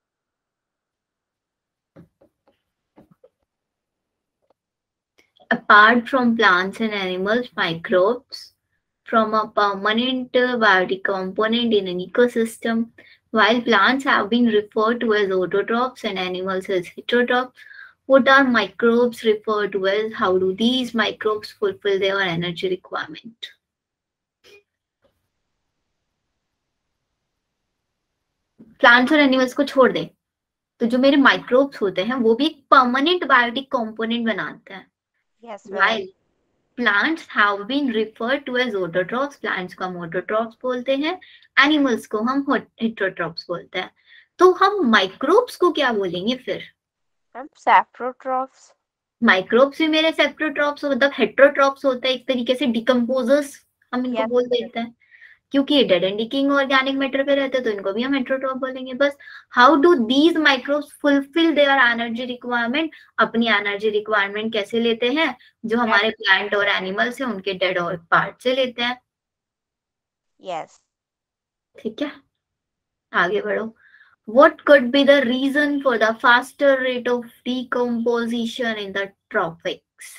A apart from plants and animals, microbes from a permanent uh, biotic component in an ecosystem. While plants have been referred to as autotrophs and animals as heterotrophs, what are microbes referred to as? How do these microbes fulfill their energy requirement? Plants और animals को छोड़ दे तो जो मेरे microbes होते हैं वो भी एक परमानेंट बायोटिक कंपोनेंट बनाते हैं. Yes, While ma'am. plants have been referred to as autotrophs, plants को हम autotrophs बोलते हैं, animals को हम heterotrophs बोलते हैं. तो हम माइक्रोब्स को क्या बोलेंगे फिर? Ma'am, saprotrophs. माइक्रोब्स भी मेरे सेप्रोट्रॉप्स मतलब हेट्रोट्रॉप्स होता है, एक तरीके से डिकम्पोजर्स हम इनको Yes, बोल ma'am. देते हैं क्योंकि ये dead and decaying organic matter पे रहते हैं तो इनको भी हम हेट्रोट्रॉप बोलेंगे. बस how do these microbes fulfill their energy requirement? अपनी एनर्जी रिक्वायरमेंट कैसे लेते हैं? जो हमारे प्लांट और एनिमल्स हैं उनके डेड और पार्ट से लेते हैं. Yes. ठीक है, आगे बढ़ो. What could be the reason for the faster rate of decomposition in the tropics?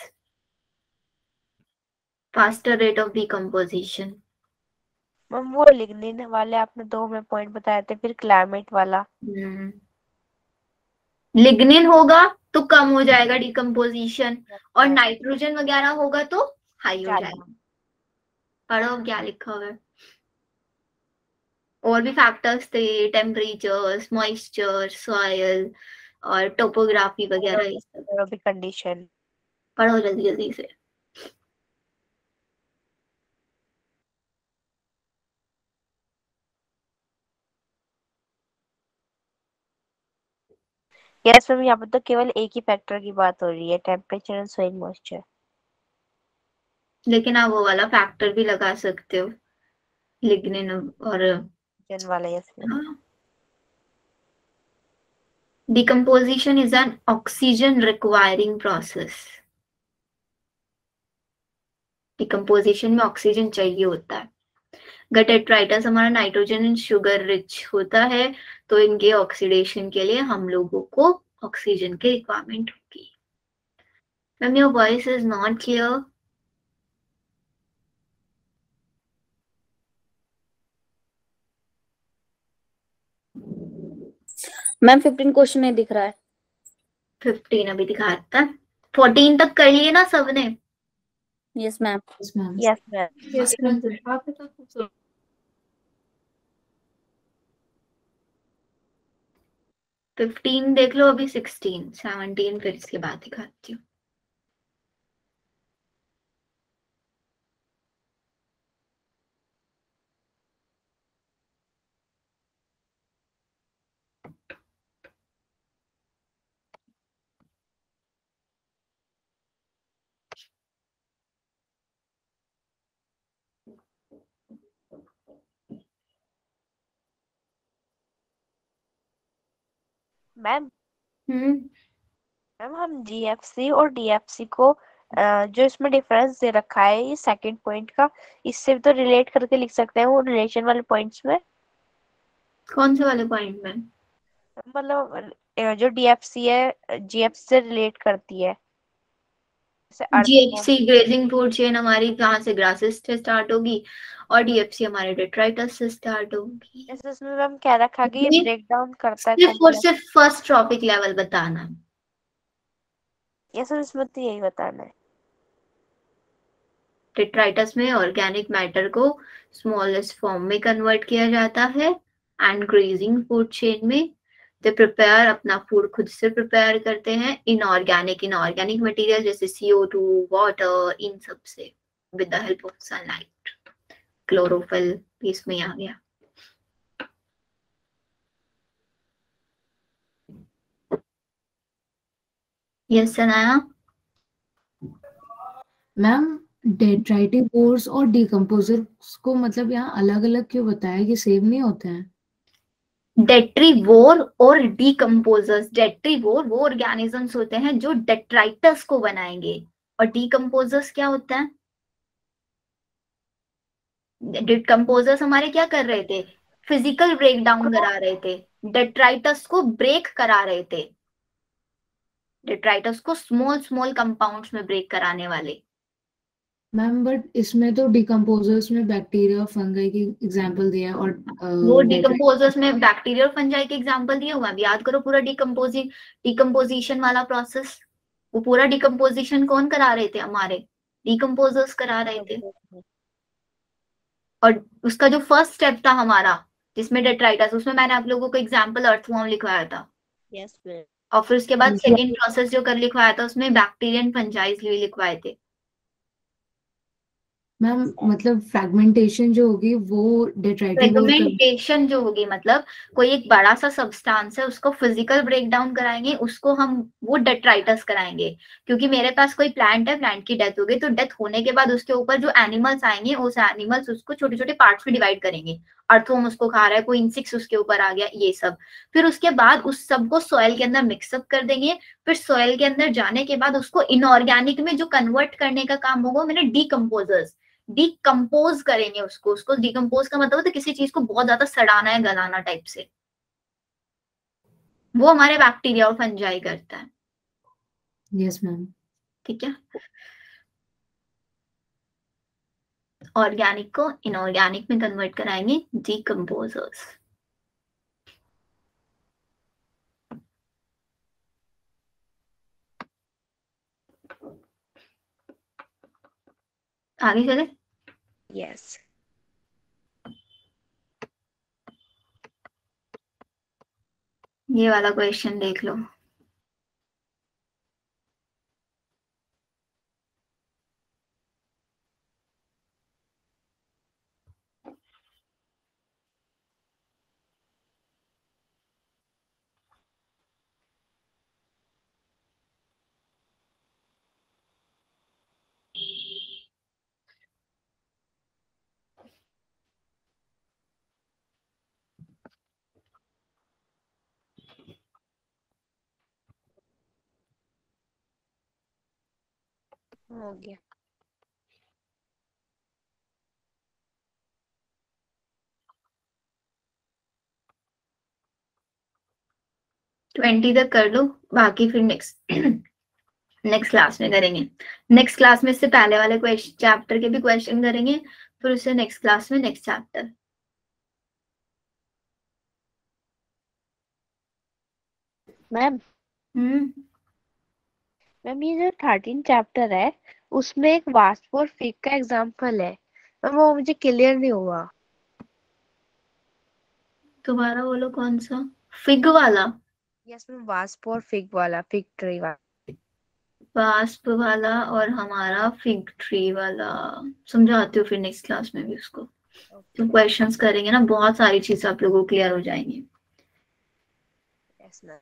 Faster rate of decomposition. Ma'am वो लिग्निन वाले आपने दो में पॉइंट बताए थे, फिर क्लाइमेट वाला. लिग्निन होगा तो कम हो जाएगा डिकम्पोजिशन और नाइट्रोजन वगैरह होगा तो हाई हो जाएगा. पढ़ो क्या लिखा हुआ है. और भी फैक्टर्स थे, टेम्परेचर, मॉइस्चर, सॉइल और टोपोग्राफी वगैरह ये सब. कंडीशन पढ़ो जल्दी जल्दी से. यस मैम, यहाँ पर तो केवल एक ही फैक्टर की बात हो रही है, टेम्परेचर एंड सॉइल मॉइस्चर. लेकिन आप वो वाला फैक्टर भी लगा सकते हो, लिग्निन और जन वाला. Yes ma'am. Decomposition is an oxygen requiring process. Decomposition में ऑक्सीजन चाहिए होता है. गटेट्राइटस हमारा नाइट्रोजन एंड शुगर रिच होता है तो इनके ऑक्सीडेशन के लिए हम लोगों को ऑक्सीजन की रिक्वायरमेंट होगी. Ma'am your voice is not clear. Ma'am fifteen question नहीं दिख रहा है. फिफ्टीन अभी दिखाता है. फोर्टीन तक कर लिए ना सबने? Yes ma'am. Yes ma'am. Yes ma'am. Yes ma'am. Fifteen देख लो अभी. सिक्सटीन सेवनटीन फिर इसके बाद दिखाती हूँ. मैम हम्म मैम हम जीएफसी और डीएफसी को अ, जो इसमें डिफरेंस दे रखा है ये सेकंड पॉइंट का, इससे भी तो रिलेट करके लिख सकते हैं वो रिलेशन वाले पॉइंट्स में. कौन से वाले पॉइंट में? मतलब अ, जो डीएफसी है जीएफसी से रिलेट करती है. जीएफसी ग्रेजिंग फूड चेन हमारी कहाँ से? ग्रासेस से स्टार्ट होगी और डीएफसी हमारे डेट्राइटस से स्टार्ट होगी. इसमें मैम कह रखा कि ये ब्रेक डाउन करता है सिर्फ और complex. सिर्फ फर्स्ट ट्रॉपिक लेवल बताना. यस इसमें तो यही बताना है. डेट्राइटस में ऑर्गेनिक मैटर को स्मॉलेस्ट फॉर्म में कन्वर्ट किया जाता है एंड ग्रेजिंग फूड चेन में दे प्रिपेयर अपना फूड खुद से प्रिपेयर करते हैं इनऑर्गेनिक इनऑर्गेनिक मटेरियल जैसे सीओ टू, वाटर, इन सब से with the help of sunlight. Chlorophyll इसमें आ गया. यस सनाया. मैम डेट्राइटिवोर्स और डिकम्पोजर्स को मतलब यहाँ अलग अलग क्यों बताया कि सेम नहीं होते हैं? डेट्रीवोर और डीकम्पोजर्स. डेट्रीवोर वो ऑर्गेनिजम्स होते हैं जो डेट्राइटस को बनाएंगे और डीकम्पोजर्स क्या होता है? डिकम्पोजर्स हमारे क्या कर रहे थे? फिजिकल ब्रेक डाउन करा रहे थे, डेट्राइटस को ब्रेक करा रहे थे. डेट्राइटस को स्मॉल स्मॉल कंपाउंड्स में ब्रेक कराने वाले। मैम बट इसमें तो डिकम्पोजर्स में बैक्टीरिया फंगाई की एग्जांपल दिया है और वो uh, डिकम्पोजर्स में बैक्टीरिया और फंजाई के एग्जांपल दिए हुए हैं। याद करो पूरा डिकम्पोजिंग डिकम्पोजिशन वाला प्रोसेस। वो पूरा डिकम्पोजिशन कौन करा रहे थे? हमारे डिकम्पोजर्स करा रहे थे। और उसका जो फर्स्ट स्टेप था हमारा जिसमें डेट्राइटस, उसमें मैंने आप लोगों को एग्जांपल अर्थवॉर्म लिखवाया था। Yes ma'am. और फिर उसके बाद सेकेंड प्रोसेस जो कर लिखवाया था उसमें बैक्टीरियन फंजाइज लिखवाए थे। मैम मतलब फ्रैगमेंटेशन जो होगी वो डेट्राइटिक और फ्रेगमेंटेशन जो होगी मतलब कोई एक बड़ा सा सब्सटेंस है उसको फिजिकल ब्रेकडाउन कराएंगे, उसको हम वो डेट्राइटस कराएंगे। क्योंकि मेरे पास कोई प्लांट है, प्लांट की डेथ हो गई, तो डेथ होने के बाद उसके ऊपर जो एनिमल्स आएंगे उस एनिमल्स उसको छोटे छोटे पार्ट्स में डिवाइड करेंगे। अर्थवॉर्म उसको खा रहा है, कोई इंसेक्ट्स उसके ऊपर आ गया, ये सब। फिर उसके बाद उस सबको सॉइल के अंदर मिक्सअप कर देंगे। फिर सॉइल के अंदर जाने के बाद उसको इनऑर्गेनिक में जो कन्वर्ट करने का काम होगा मेरे डीकम्पोजर्स डिकम्पोज करेंगे उसको। उसको डिकम्पोज का मतलब होता है किसी चीज को बहुत ज्यादा सड़ाना है, गलाना टाइप से। वो हमारे बैक्टीरिया और फंजाई करता है। Yes ma'am. ठीक है। ऑर्गेनिक को इनऑर्गेनिक में कन्वर्ट कराएंगे डिकम्पोजर्स। आगे चले। यस। ये वाला क्वेश्चन देख लो। हो गया। ट्वेंटी तक कर लो, बाकी फिर नेक्स्ट नेक्स्ट क्लास में करेंगे। नेक्स्ट क्लास में इससे पहले वाले क्वेश्चन चैप्टर के भी क्वेश्चन करेंगे, फिर उससे नेक्स्ट क्लास में next chapter. Ma'am hmm ma'am ये जो थर्टीन चैप्टर है उसमें एक वास्प और फिग का एग्जांपल है मैम, वो मुझे क्लियर नहीं हुआ। दोबारा बोलो कौन सा? फिग वाला? यस मैम, वास्प और फिग वाला, फिग ट्री वाला। वास्प वाला और हमारा फिग ट्री वाला समझाती हूँ फिर नेक्स्ट क्लास में भी उसको। जो क्वेश्चंस करेंगे ना बहुत सारी चीजें आप लोगों को क्लियर हो जाएंगी। Yes ma'am.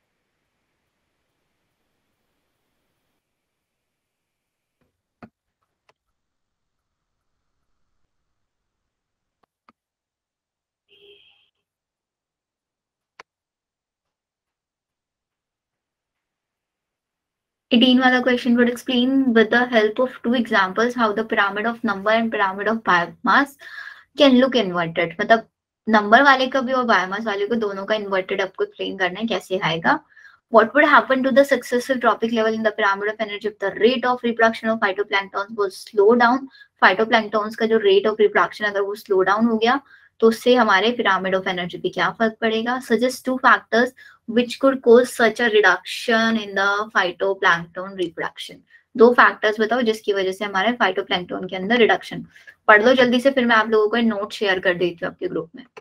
eighteen वाला question would explain with the help of two examples how the pyramid of number and pyramid of biomass can look inverted। मतलब नंबर वाले का भी और बायोमास वाले को दोनों का इन्वर्टेड आपको एक्सप्लेन करना है कैसे आएगा। What would happen to the successive trophic level in the pyramid of energy if the rate of reproduction of phytoplanktons was slow down? phytoplanktons का जो rate of reproduction अगर वो slow down हो गया तो उससे हमारे pyramid of energy पे क्या फर्क पड़ेगा? Suggest two factors which could cause such a reduction in the phytoplankton reproduction। दो फैक्टर्स बताओ जिसकी वजह से हमारे फाइटोप्लैंक्टन के अंदर रिडक्शन। पढ़ लो जल्दी से, फिर मैं आप लोगों को नोट शेयर कर देती हूँ आपके ग्रुप में।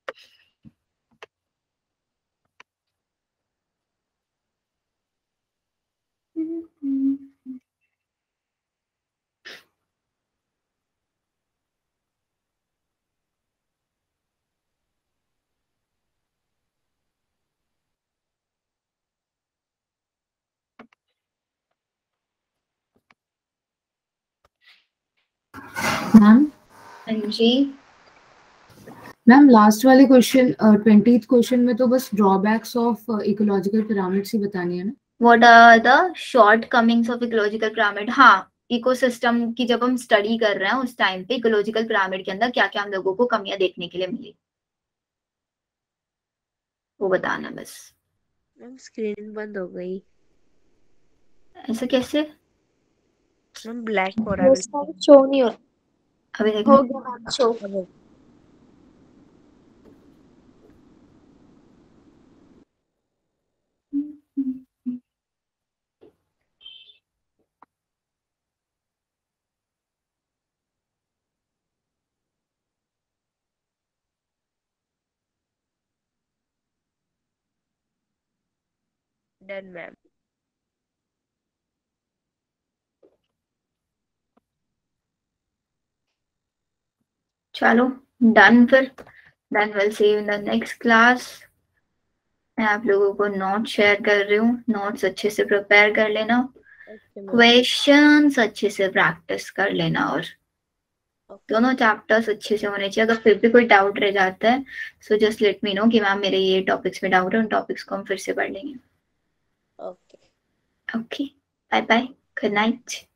मैम जी मैम लास्ट वाले क्वेश्चन ट्वेंटी क्वेश्चन में तो बस ड्रॉबैक्स ऑफ इकोलॉजिकल पिरामिड्स ही बतानी है ना। What are the shortcomings of ecological pyramid? हाँ, इकोसिस्टम की जब हम स्टडी कर रहे हैं उस टाइम पे इकोलॉजिकल पिरामिड के अंदर क्या क्या हम लोगों को कमियां देखने के लिए मिली वो बताना बस। मैम स्क्रीन बंद हो गई। ऐसा कैसे? मैम ब्लैक हो रहा है बिल्कुल। शो नहीं हो अभी देखो हो गया मैम शो। अब डन मैम। चलो डन फिर। Then will see you in the next class. मैं आप लोगों को नोट शेयर कर रही हूँ, नोट्स अच्छे से प्रिपेयर कर लेना, ओके मैम। क्वेश्चंस अच्छे से प्रैक्टिस कर लेना, और ओके दोनों चैप्टर्स अच्छे से होने चाहिए। अगर फिर भी कोई डाउट रह जाता है so just let me know कि मैम मेरे ये टॉपिक्स में डाउट है, उन टॉपिक्स को हम फिर से पढ़ लेंगे। Okay okay, bye bye, good night.